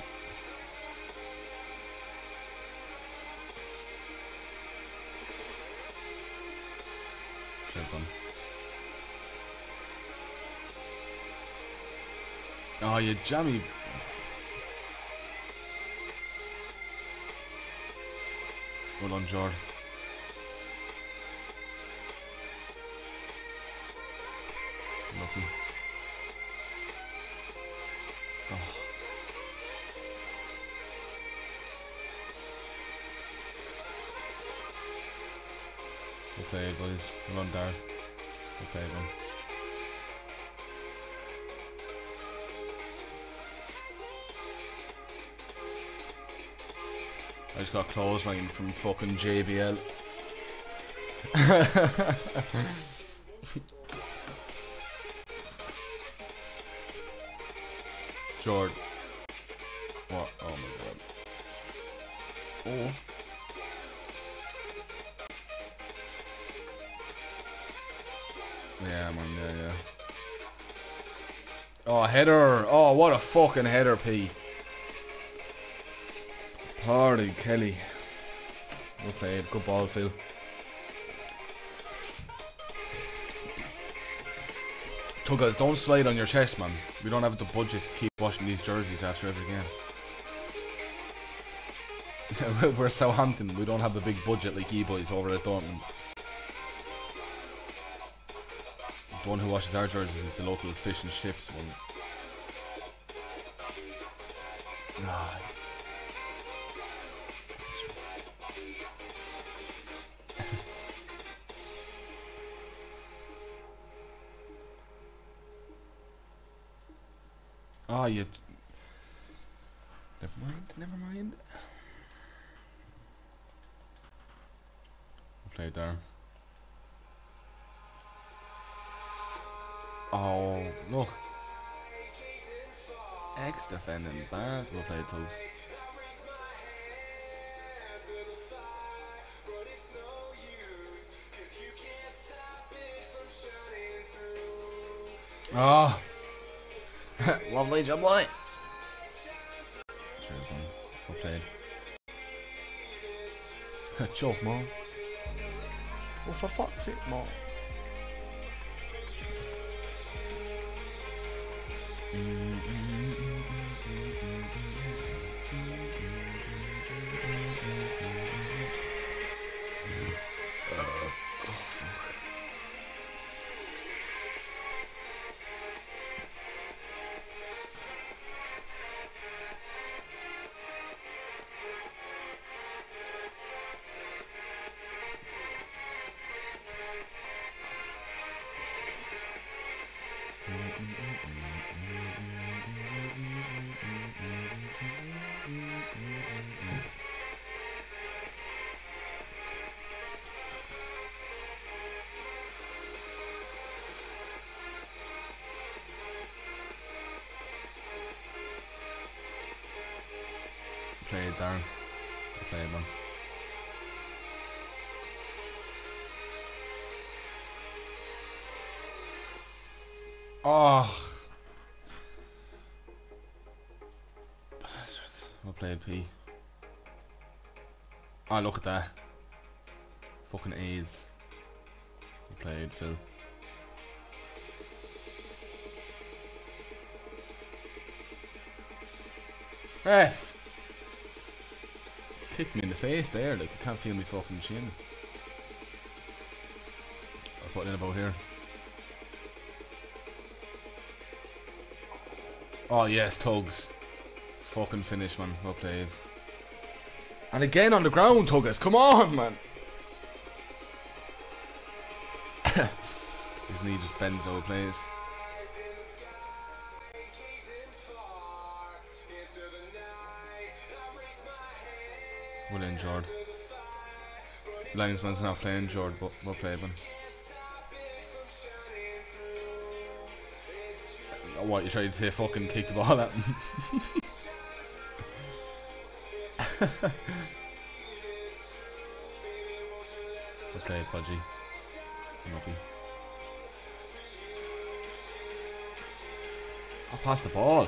Oh, you jammy. Well done, George. Nothing. Oh. Well played, boys. Well done, Darth. Well played, man. I just got clothesline from fucking J B L. George. What? Oh my god. Oh. Yeah, man, yeah, yeah. Oh, header. Oh, what a fucking header, P. Hardy Kelly. Well played. Good ball, Phil. Tuggers, don't slide on your chest, man. We don't have the budget to keep washing these jerseys after every game. We're Southampton. We don't have a big budget like E-boys over at Dortmund. The one who washes our jerseys is the local fish and chips one. Ah. Oh, you. Never mind, never mind. Play it down. Oh, look. Ex defending bad. We'll play it toast. Oh. Lovely job, boy. Sure, well played. Chuff, man. Oh, for fuck's sake, man. Play it, Darren. Play it, man. Oh. Bastards. Well played, P. Oh, look at that. Fucking AIDS. Well played, Phil. Ref! Kicked me in the face there, like I can't feel me fucking chin. I'll put it in about here. Oh yes, Tugs. Fucking finish, man. Well played. And again on the ground, Tuggers. Come on, man. His knee just bends over plays. Well injured. Linesman's not playing, Jord, but well played, man. Oh, what, you tried to say fucking kick the ball at him? Well played, Pudgy. Lucky. I'll pass the ball.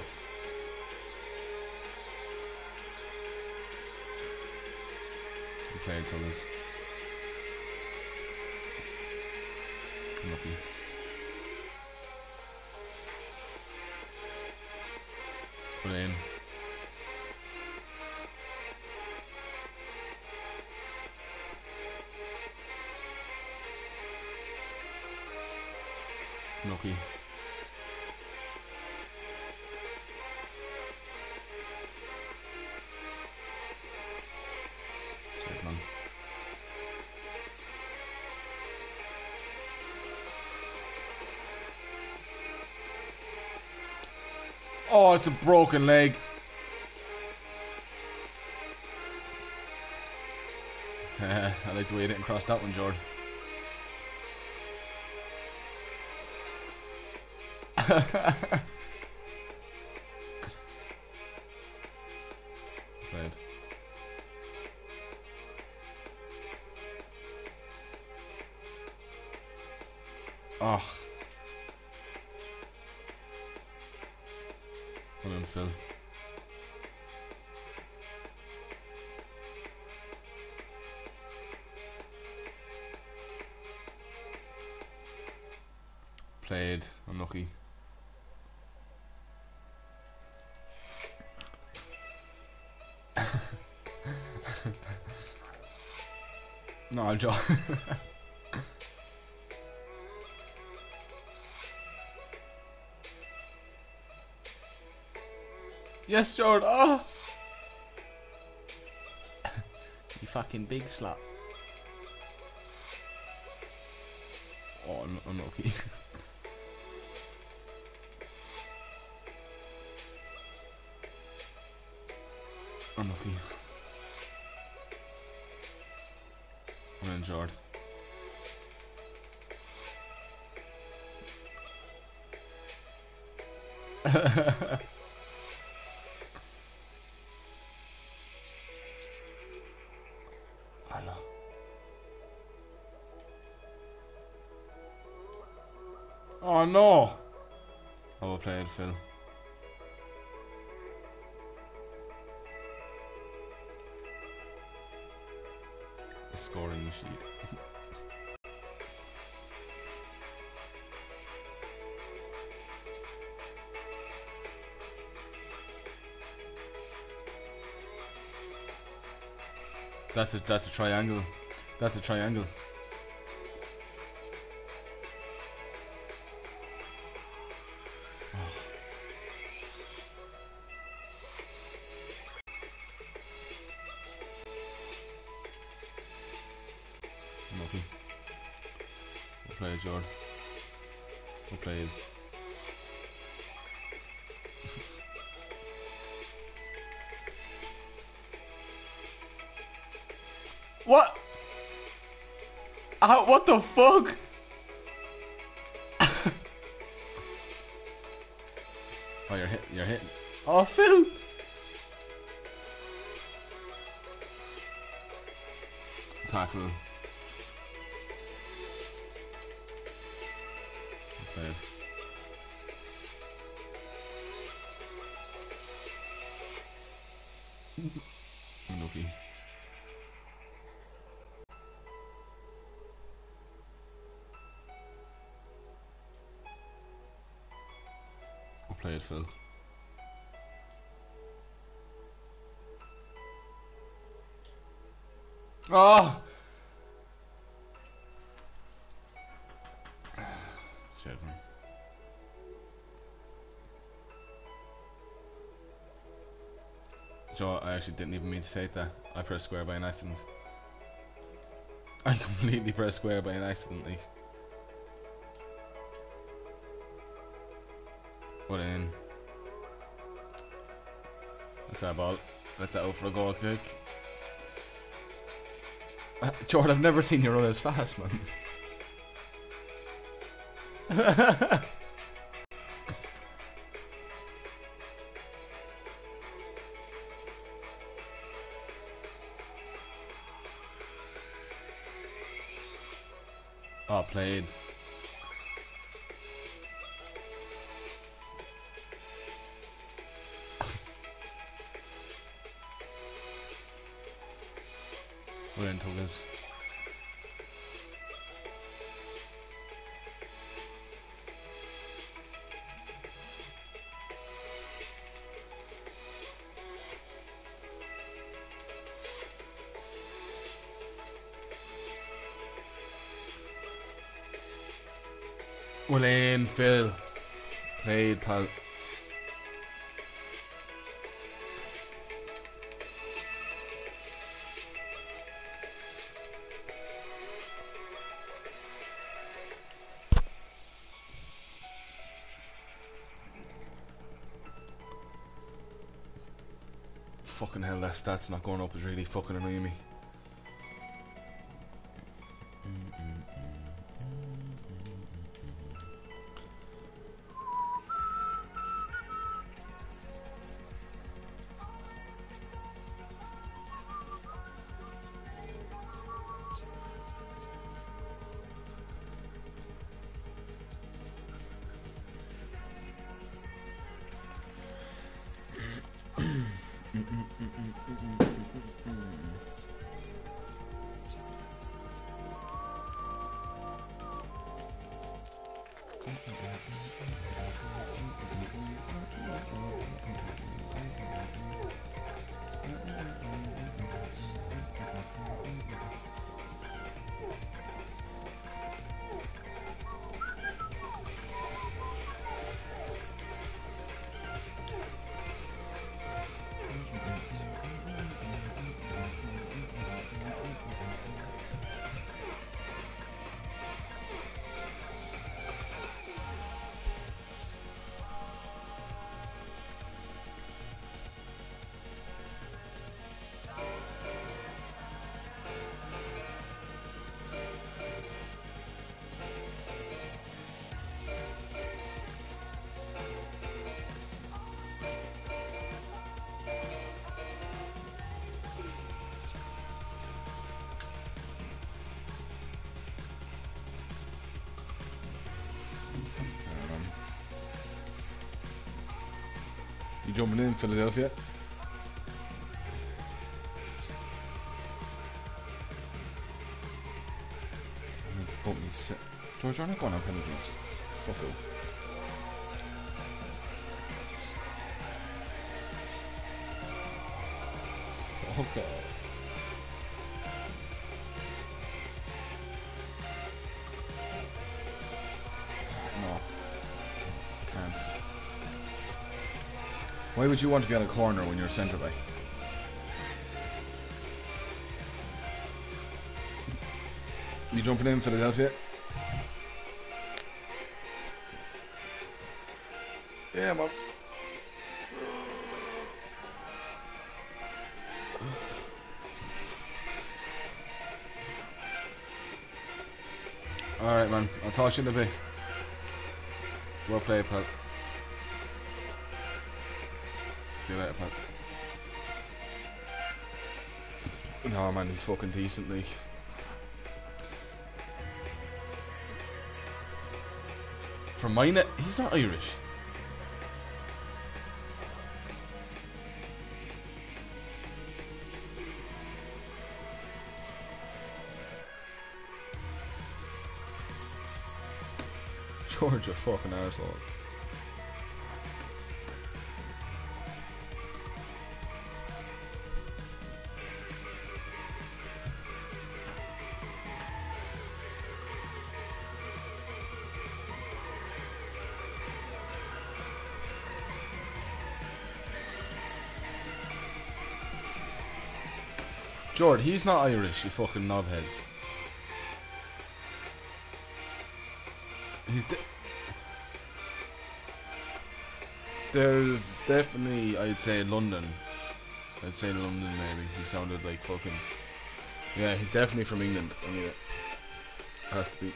Well played, Thomas. Lucky. Put it in. Lucky. Check, man. Oh, it's a broken leg. I like the way you didn't cross that one, Jordan. Played. Oh. Well done, Phil. Played. Unlucky. No, I'll joke. Yes, Jordan. Oh, you fucking big slut. Oh, un unlucky. Unlucky. I'm injured. Oh no! Oh, well played, Phil. The scoring sheet. That's a that's a triangle. That's a triangle. Lucky. Well played, Jordan. Well played. What? Uh, what the fuck? Oh, you're hitting. You're hitting. Oh, Phil. Tackle. Okay. Unlucky. I'll play it, Phil. Oh! Children. Joe, I actually didn't even mean to say that. I pressed square by an accident. I completely pressed square by an accident, like. What in? That's our ball. Let that out for a goal kick. Uh, Jordan, I've never seen you run as fast, man. Oh, played. We're in Tuggers. Well in, Phil. Played, pal. Fucking hell, that stats not going up is really fucking annoying me. You jumping in, Philadelphia? Put me set. George, you're not going on penalties. Fuck off. Okay. No. Can't. Why would you want to be on a corner when you're centre back? You jumping in, Philadelphia? Yeah, man. Alright, man. I'll talk to you in a bit. Well played, pal. See you later, pal. No, man, he's fucking decent, like. From mine, he's not Irish. George, a fucking arsehole. George, he's not Irish, you fucking knobhead. He's de There's definitely, I'd say London. I'd say London maybe. He sounded like fucking... Yeah, he's definitely from England. Anyway, has to be.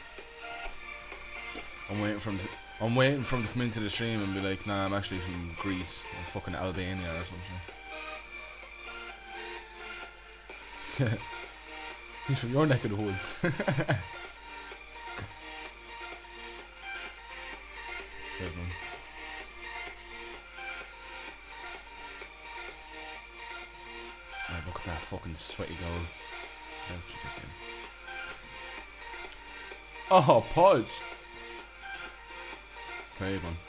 I'm waiting for him to, I'm waiting for him to come into the stream and be like, nah, I'm actually from Greece or fucking Albania or something. He's from your neck of the woods. Good man. Right, look at that fucking sweaty goal. Oh, Podge! Played one.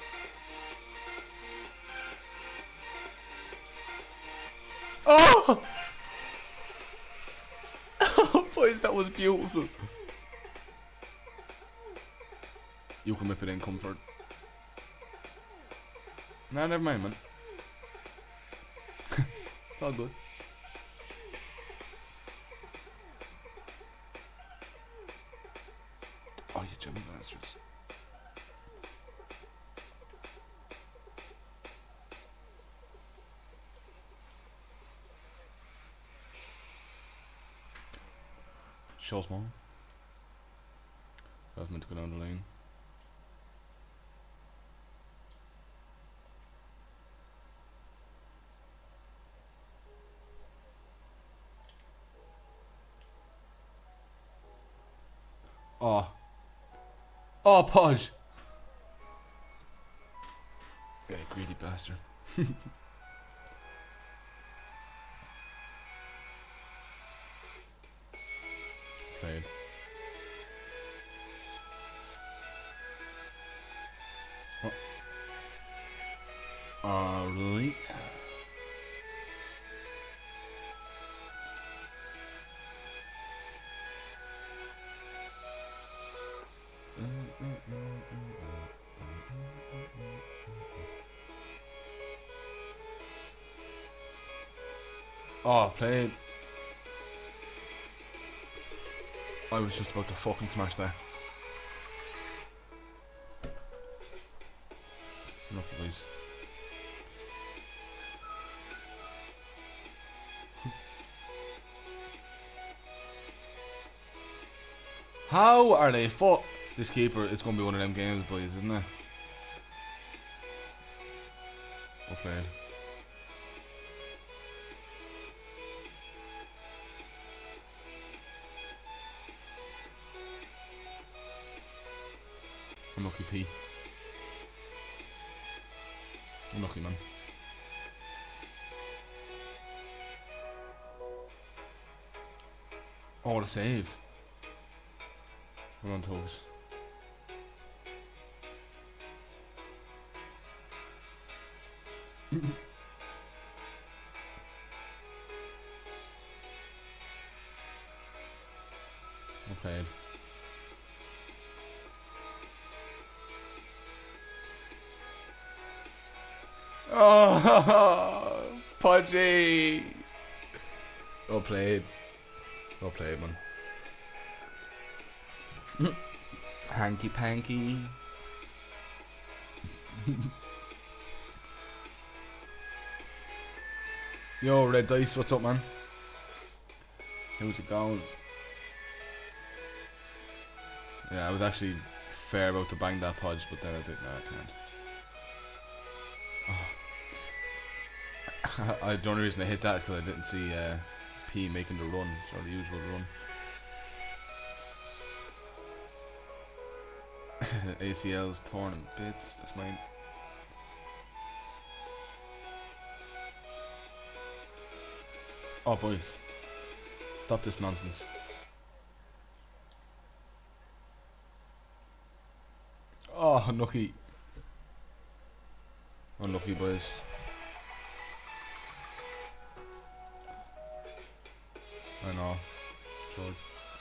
Oh! Oh, boys, that was beautiful. You can whip it in comfort. Nah, never mind, man. It's all good. Oh, you chubby bastards. Show small. I was meant to go down the lane. Oh. Oh, Podge! Yeah, greedy bastard. Played. Oh. Alright. Oh, played. I was just about to fucking smash that. Look, please. How are they fuck? This keeper, it's going to be one of them games, boys, isn't it? Well played. Unlucky P. Unlucky, man. Oh, what a save. I'm on toes. Well played. Oh, Podgy! Well played. Well played, man. Hanky panky. Yo, Red Dice, what's up, man? How's it going? Yeah, I was actually fair about to bang that podge, but then I think, no, I can't. Oh. I, the only reason I hit that is because I didn't see uh, P making the run, or the usual run. A C L's torn in bits, that's mine. Oh boys, stop this nonsense. Oh, unlucky. Unlucky boys. I know. George.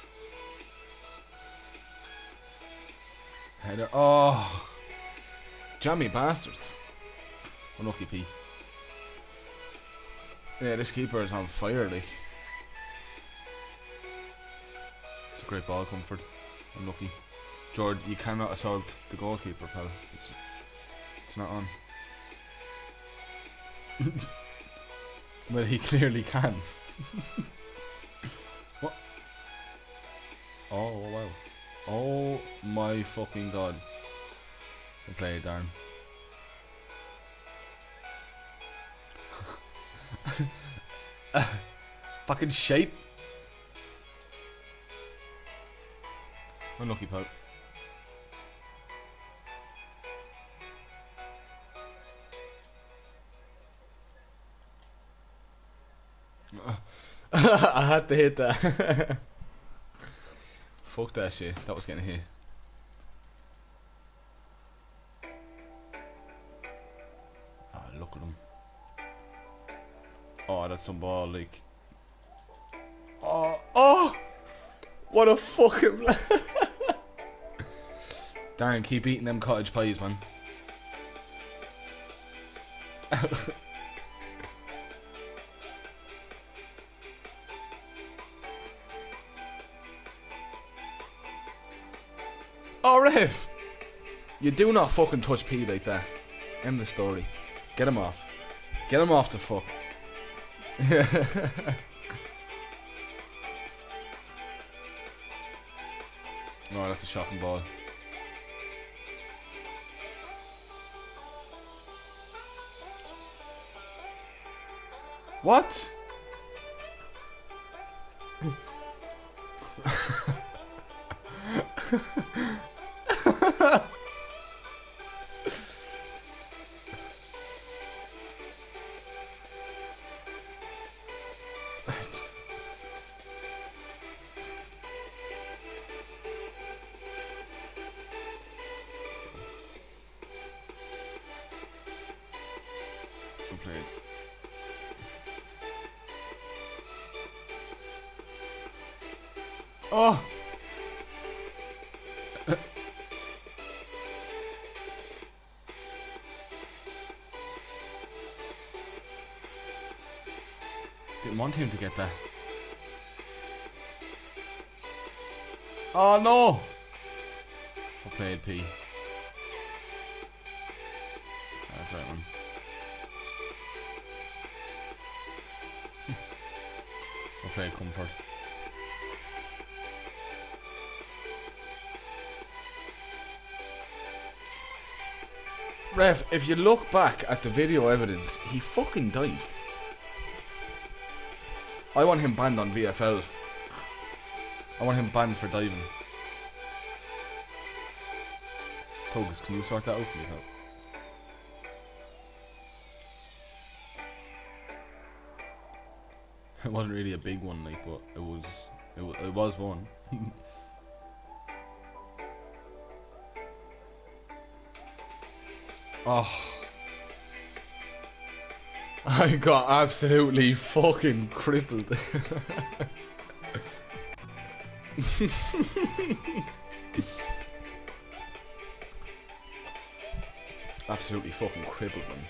Header. Oh! Jammy bastards. Unlucky P. Yeah, this keeper is on fire, like. It's a great ball, Comfort. Unlucky. George, you cannot assault the goalkeeper, pal. It's, it's not on. Well, he clearly can. What? Oh, wow. Oh my fucking god. Well played, Darren. uh, fucking shape. Unlucky, pal. I had to hit that. Fuck that shit. That was getting hit. Ah, oh, look at him. Oh, that's some ball, like. Oh, oh! What a fucking. Darren, keep eating them cottage pies, man. Oh, ref! You do not fucking touch P like that. End the story. Get him off. Get him off the fuck. No, that's a shocking ball. What? Played. Oh! Didn't want him to get that. Oh no! Well played, P. That's right, man. Well played, Comfort. Ref, if you look back at the video evidence, he fucking dived. I want him banned on V F L. I want him banned for diving. Tugs, can you sort that out for me, pal? It wasn't really a big one, like, but it was. It, w it was one. Oh. I got absolutely fucking crippled. Absolutely fucking crippled, man.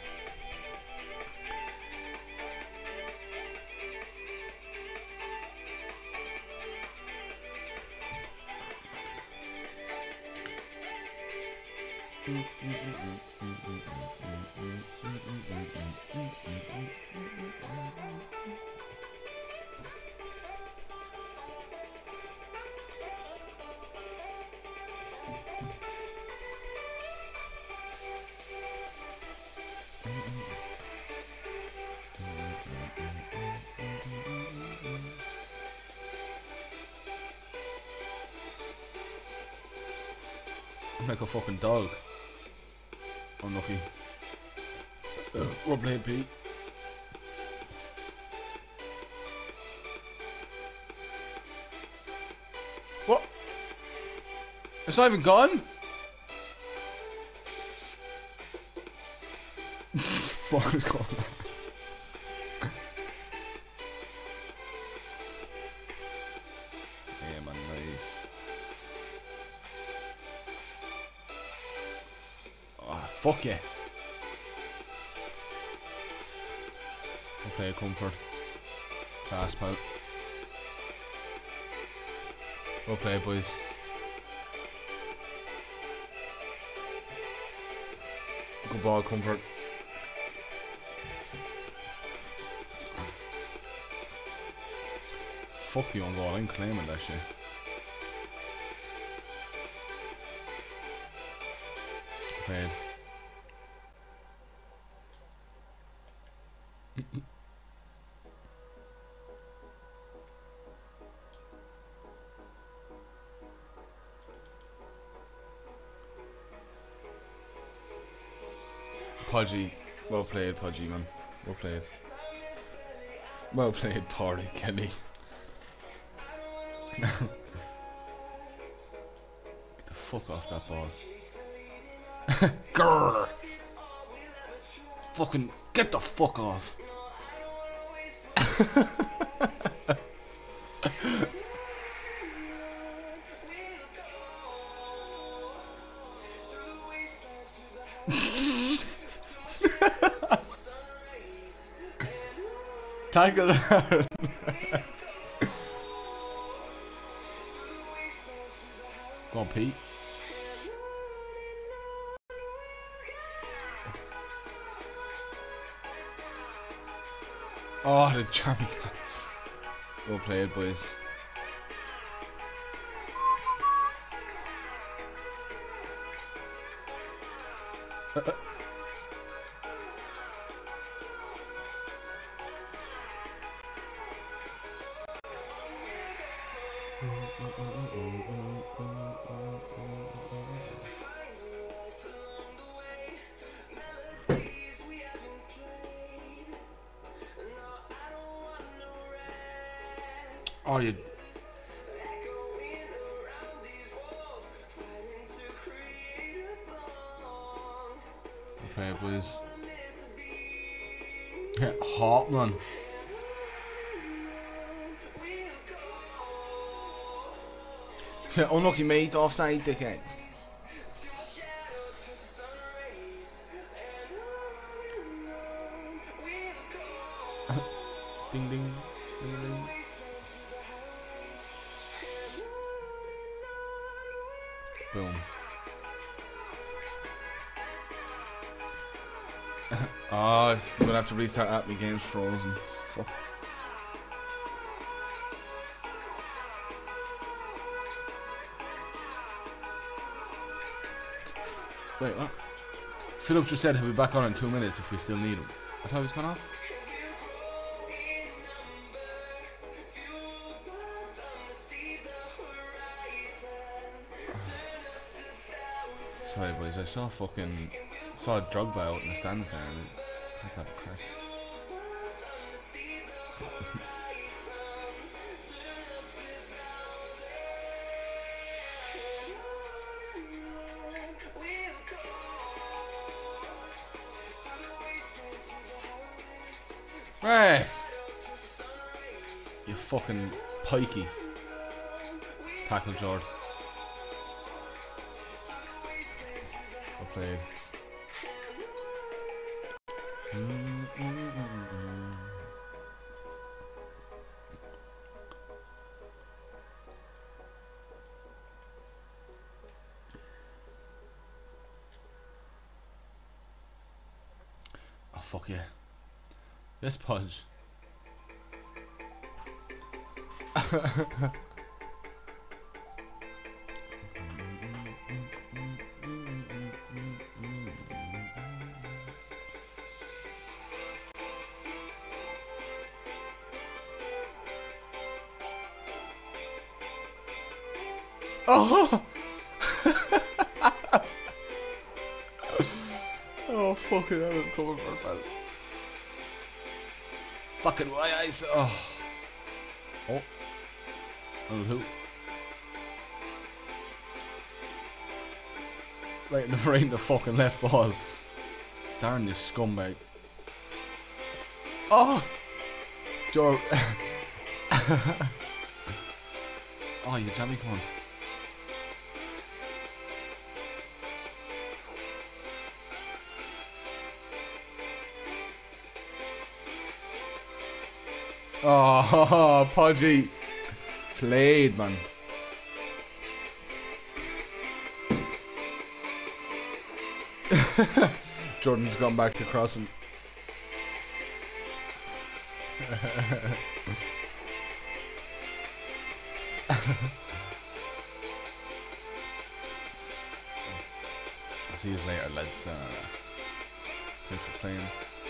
I'm like a fucking dog. Unlucky. Well played, Pete. What? It's not even gone? What is going on? Yeah, man, nice. Oh, fuck yeah. Okay, comfort. Class, pal. Well played, boys. Good ball, comfort. Fuck the own goal, I'm claiming that shit. Played. Podgy. Well played, Podgy, man. Well played. Well played, Party Kelly. Get the fuck off that ball. Grrr. Fucking get the fuck off. Tackle her. Go on, Pete. Oh, the jammy. Well played, boys. Uh, uh. Oh, you. Okay, please. Yeah, hot man. Yeah, unlucky mate, offside, dickhead. Ding ding, ding ding. Boom. Oh, I'm gonna have to restart app. My game's frozen. Fuck. Wait, what? Philip just said he'll be back on in two minutes if we still need him. I thought he was gone off. Sorry, boys. I saw fucking saw a Drogba out in the stands there, and I had to have a crack. Right. You fucking pikey. Tackle Jord. Well played. Mm -mm -mm -mm. Oh fuck yeah. This punch. Oh! Fucking hell, I'm coming for a belt. Fucking why I saw. Oh. Oh. Oh, who? Right in the right in the fucking left ball. Darn you scumbag. Oh! Joe. Oh, you jammy cunt. Oh, Podgy. Played, man. Jordan's gone back to crossing. I'll see you later, lads. Uh, thanks for playing.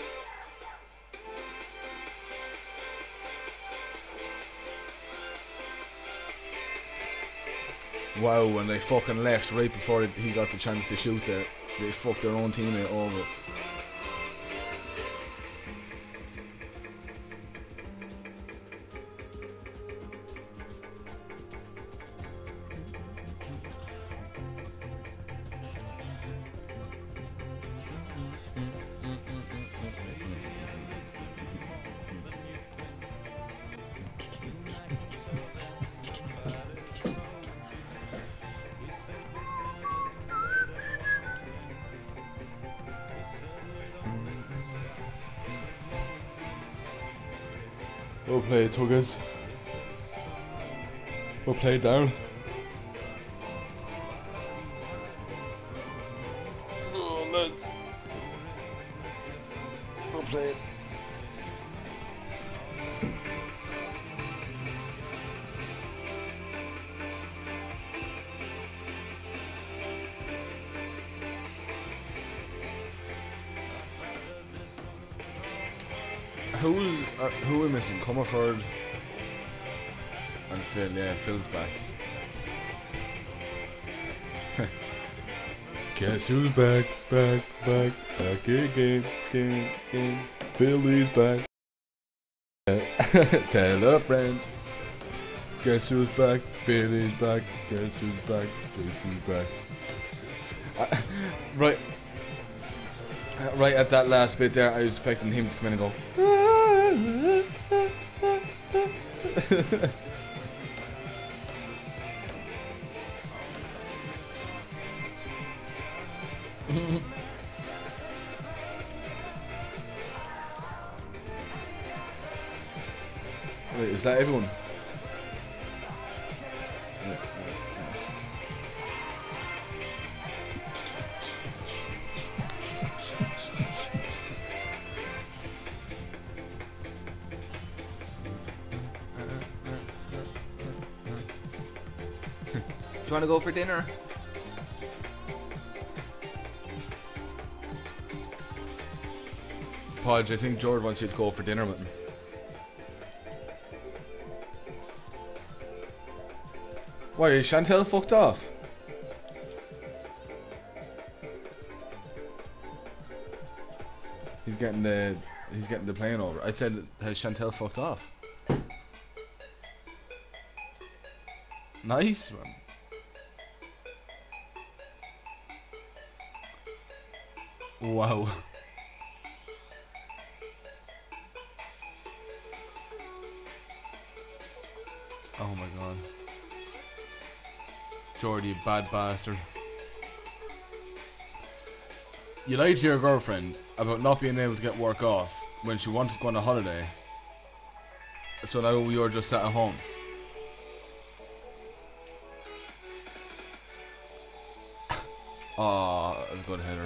Wow, when they fucking left right before he got the chance to shoot there, they fucked their own teammate over. Well played, Tuggers. Well played, down. Oh, lads. Well played. Who uh, who are we missing? Comerford and Phil. Yeah, Phil's back. Guess who's back, back, back, back again, again, again. Philly's back. Tell a friend. Guess who's back? Philly's back. Guess who's back? Jason's back. Uh, right. Uh, right at that last bit there, I was expecting him to come in and go. Wait, is that everyone? Yeah, yeah, yeah. Do you want to go for dinner? Podge, I think George wants you to go for dinner with him. Why, is Chantel fucked off? He's getting the he's getting the plane over. I said, has Chantel fucked off? Nice one. Wow. Oh my god. Jordy, you bad bastard. You lied to your girlfriend about not being able to get work off when she wanted to go on a holiday. So now you're just sat at home. Oh, a good header.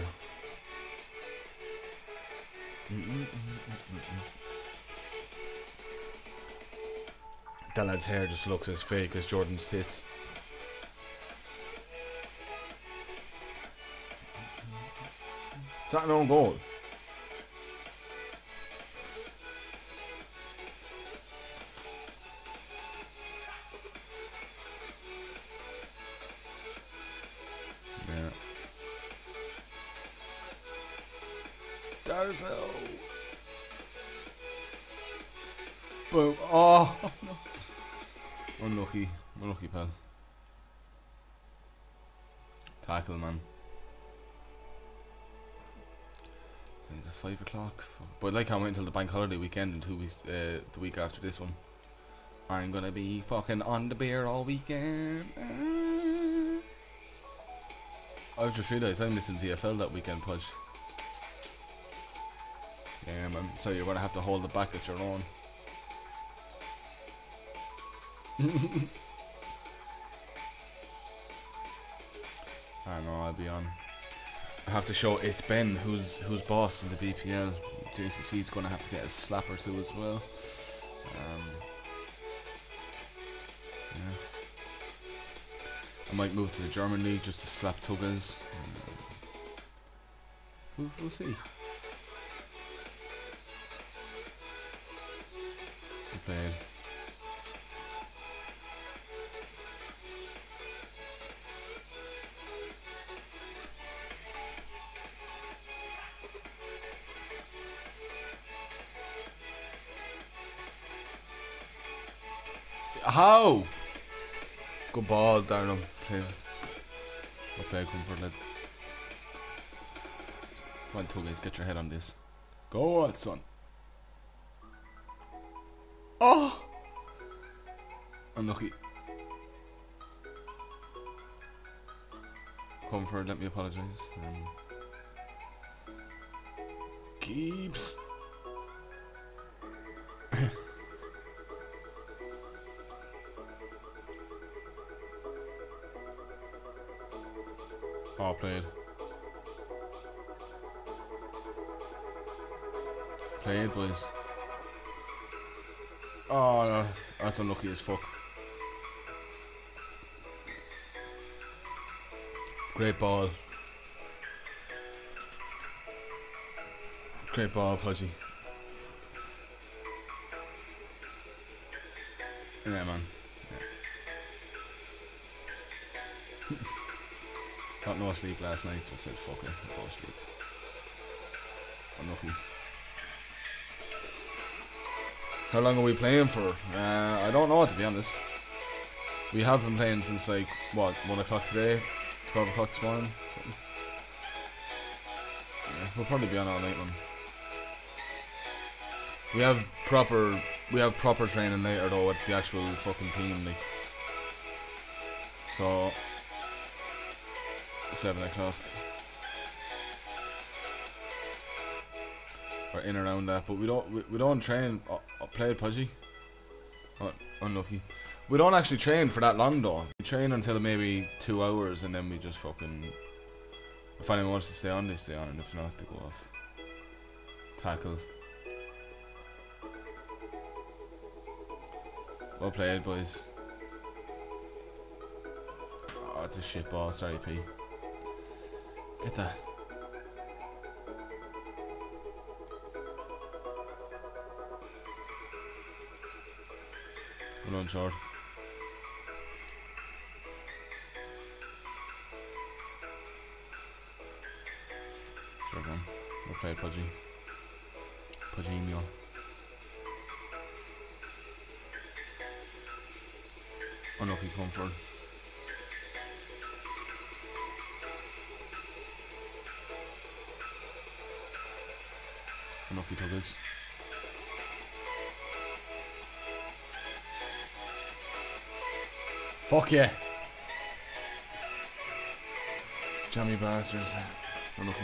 That lad's hair just looks as fake as Jordan's tits. Is that an own goal? Yeah. Darzel. Boom. Oh, no. Unlucky. Unlucky, pal. Tackle, man. It's five o'clock. But I can't wait until the bank holiday weekend and two weeks, uh, the week after this one. I'm gonna be fucking on the beer all weekend. I've just realised I'm missing V F L that weekend, Pudge. Yeah, man. So you're gonna have to hold it back at your own. I know, I'll be on. I have to show it's Ben who's who's boss in the B P L. J C C's gonna have to get a slap or two as well. Um, yeah. I might move to the German league just to slap Tuggers. We'll, we'll see. We'll play it. How? Good ball, Darren. Play. What play come for that? Come on, Tuggers, get your head on this. Go on, son. Oh! Unlucky. Comfort, let me apologise. Um, keeps. Oh, played. Played, boys. Oh, no. That's unlucky as fuck. Great ball. Great ball, Pudgy. Yeah, man. Yeah. Got no sleep last night, so I said, fuck it, I'll go to sleep. Unlucky. How long are we playing for? Uh, I don't know, to be honest. We have been playing since, like, what, one o'clock today? twelve o'clock this morning? Something. Yeah, we'll probably be on all night, man. We have proper, we have proper training later, though, with the actual fucking team, like. So... seven o'clock. Or in around that, but we don't we, we don't train. Oh, oh, play it, Pudgy. Oh, unlucky. We don't actually train for that long though. We train until maybe two hours, and then we just fucking. If anyone wants to stay on, they stay on, and if not, they go off. Tackle. Well played, boys. Oh, it's a shit ball. Sorry, P. Get that. We're on short. Sure, man. We'll play Pudgy. Pudginho. Unlucky comfort. Unlucky Tuggers. Fuck yeah. Jammy bastards. Unlucky.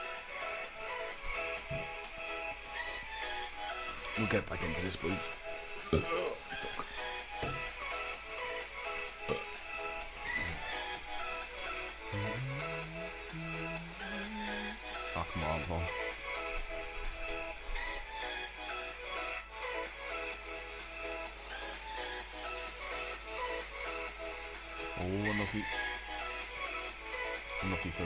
We'll get back into this, boys. Oh, come on, Paul. Oh, unlucky. Unlucky Phil.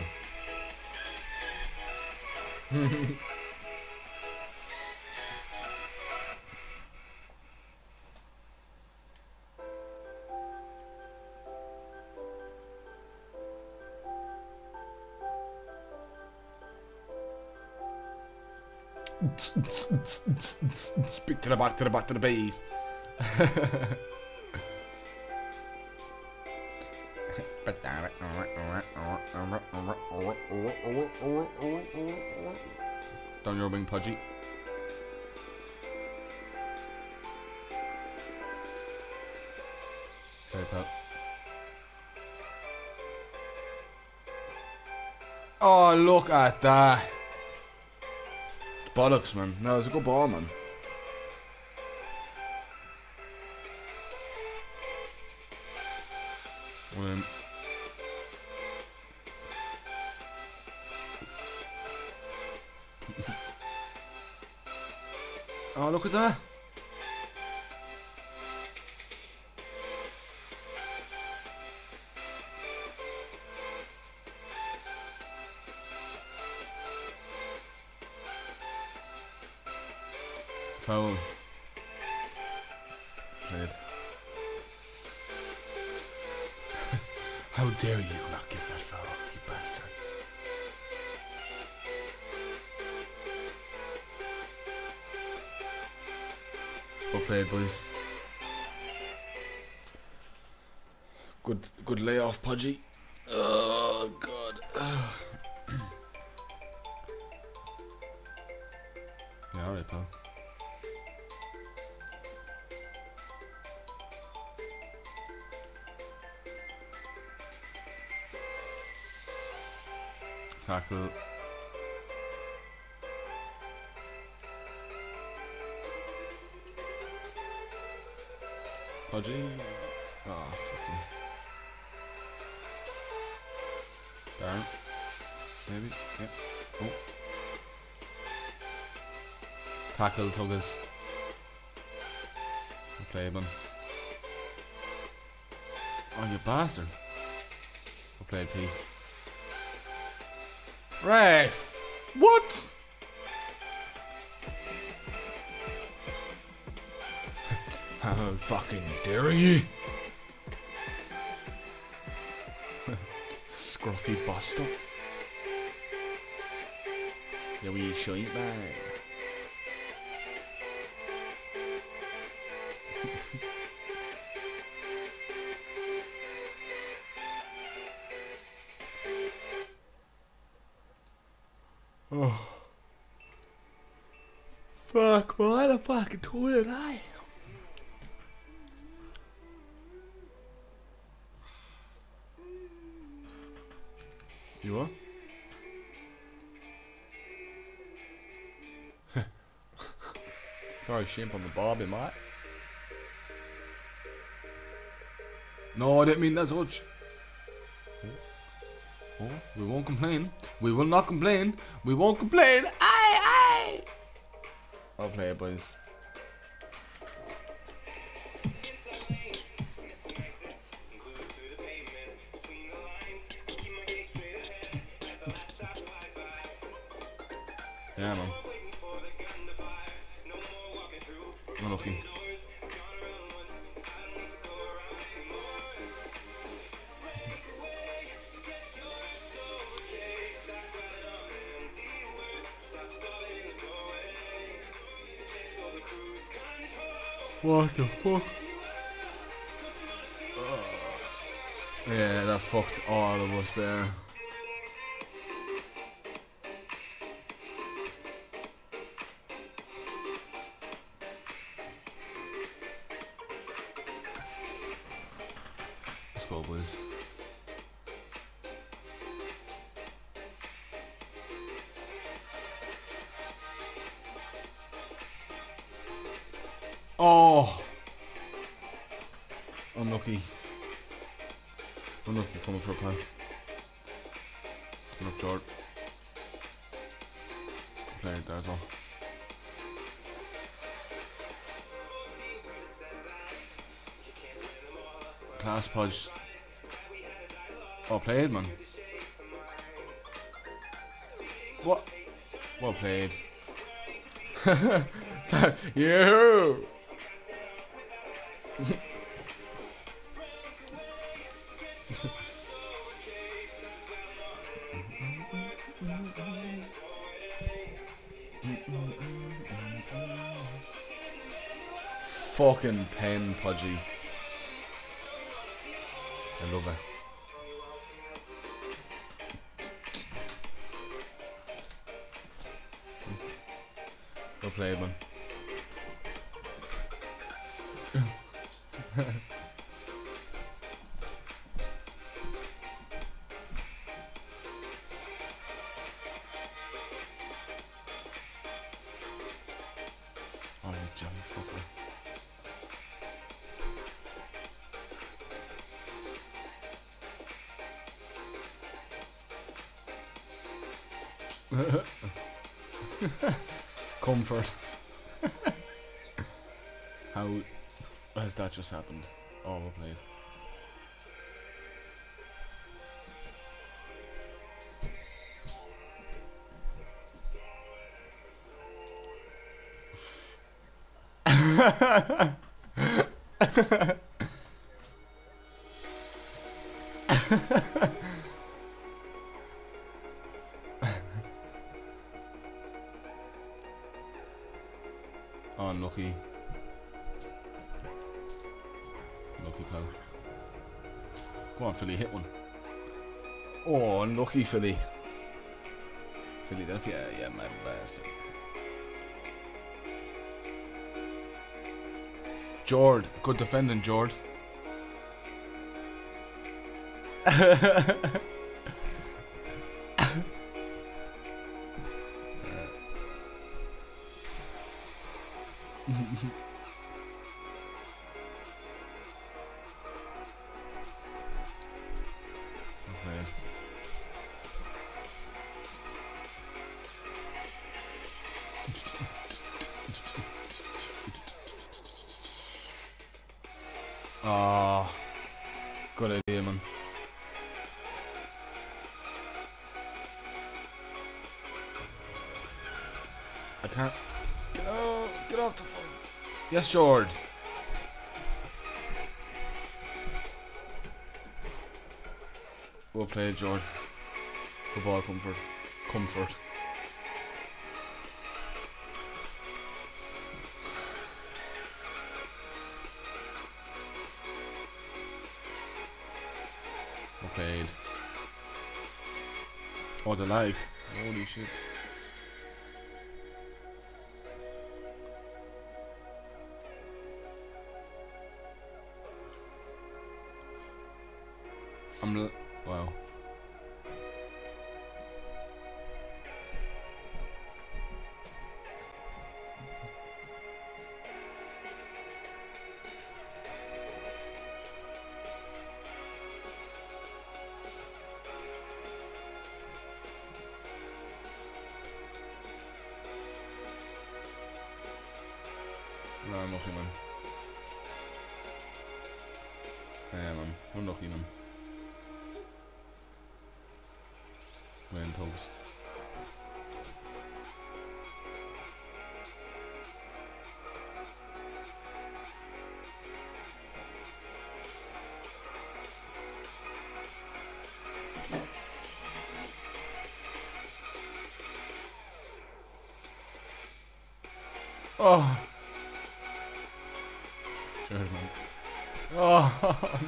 Speak to the back, to the back, to the base. Down your wing, Pudgy. Okay, pal. Oh, look at that. It's bollocks, man. No, it's a good ball, man. Um, oh, look at that. Foul. Played. How dare you not give that foul, you bastard. Well played, boys. Good good layoff, Pudgy. Oh god. Yeah, alright, pal. Tackle. Pudgy. Oh, fucking. Darn. Maybe. Yeah. Oh. Tackle, Tuggers. Play man. Oh, you bastard. Well played, P. Ref! What? How fucking dare you? Scruffy buster. Yeah, we shite bag. Oh. Fuck, man, I'm fucking tired, eh? You are? Sorry, shimp on the barbie, mate. No, I didn't mean that touch. Oh, we won't complain. We will not complain. We won't complain. Aye, aye. I'll play it, boys. Yeah, man. Unlucky. What the fuck? Oh. Yeah, that fucked all of us there. Let's go, boys. Oh! Unlucky. Unlucky coming for a pal. Coming up short. Played there as well. Class Pudge. Oh, played, man. What? Well played. You. Fucking pen, Pudgy. I love it. Go play, man. Oh, you jolly fucker. Comfort. How has that just happened? Oh, well played. Oh, unlucky. Unlucky pal. Go on, Philly, hit one. Oh, unlucky, Philly. Philadelphia, yeah, my bastard. Jord, good defending, Jord. Okay. Ah, good idea, man. I can't. Get off, get off the phone. Yes, George. Well played, George. Good ball, comfort. Comfort. Well played. Oh, the lag. Holy shit. I'm l wow. No, unlucky, man. Yeah, man. Unlucky, man. Playing toast. Oh! Cheers, man. Oh!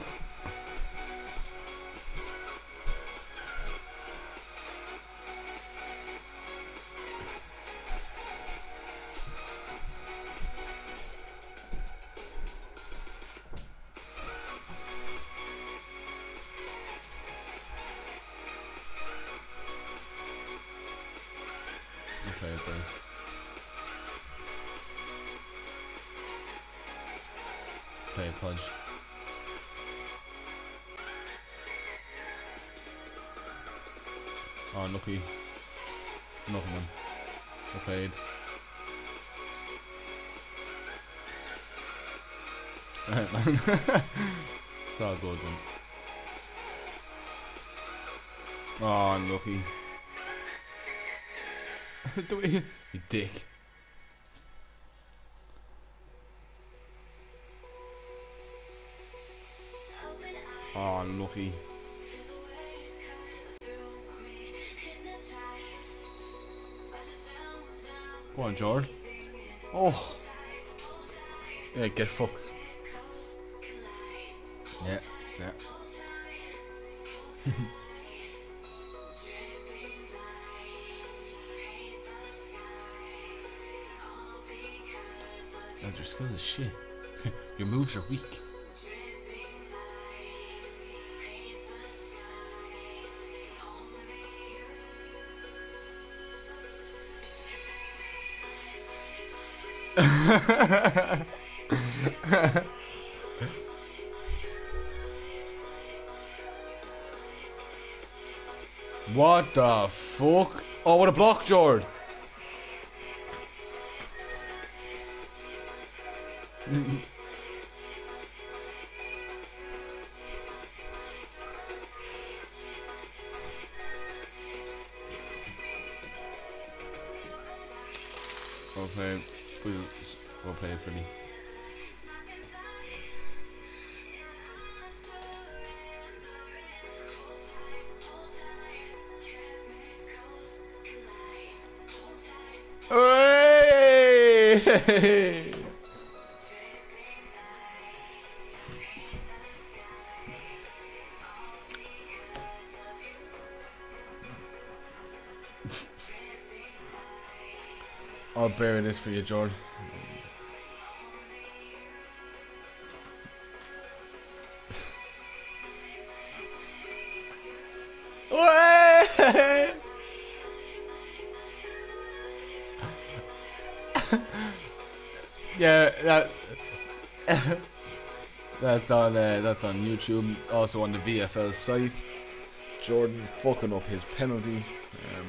Okay, please. Play Pudge. Oh, unlucky. Nothing, man. Well played. Alright, man. It's all good, man. Oh, unlucky. Do it, you dick. Oh, unlucky. Go on, Jordan. Oh. Yeah, get fucked. Yeah, yeah. God, your skills is shit. Your moves are weak. What the fuck? Oh, what a block, Jord. Well played. Well played, Philly. Hey! I'll bury this for you, Jordan. Yeah, that that's on uh, that's on YouTube. Also on the V F L site. Jordan fucking up his penalty. Um,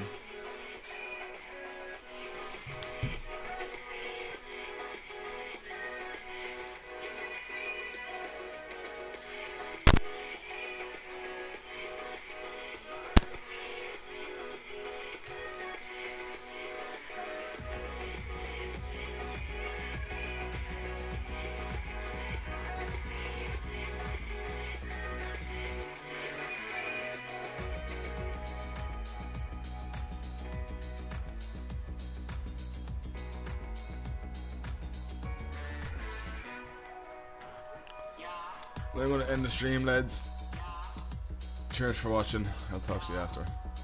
I'm going to end the stream, lads. Cheers for watching. I'll talk to you after.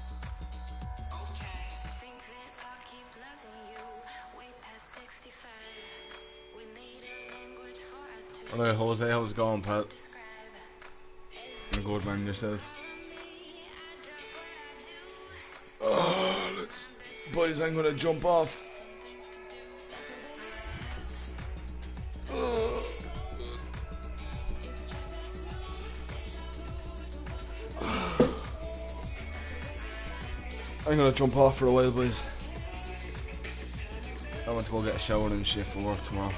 Alright, Jose, how's it going, pal? You're a good man yourself. Oh, let's, boys, I'm going to jump off. I'm gonna jump off for a while, boys. I want to go get a shower and shit for work tomorrow.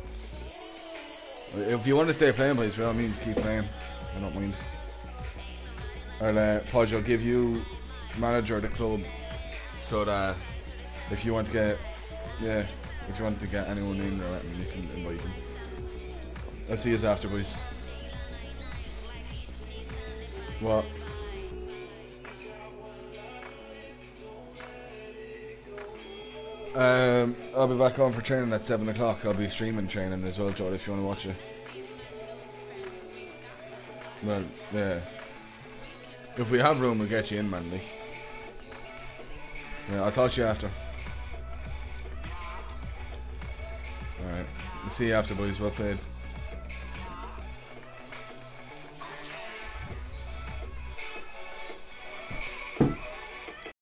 If you want to stay playing, boys, by all means, keep playing. I don't mind. I'll, uh, Podge, I'll give you manager of the club, so that if you want to get, yeah, if you want to get anyone in or anything, you can invite them. I'll see you after, boys. What? Um, I'll be back on for training at seven o'clock. I'll be streaming training as well, Joe, if you want to watch it. Well, yeah. If we have room, we'll get you in, man. Like. Yeah, I'll talk to you after. Alright. See you after, boys. Well played.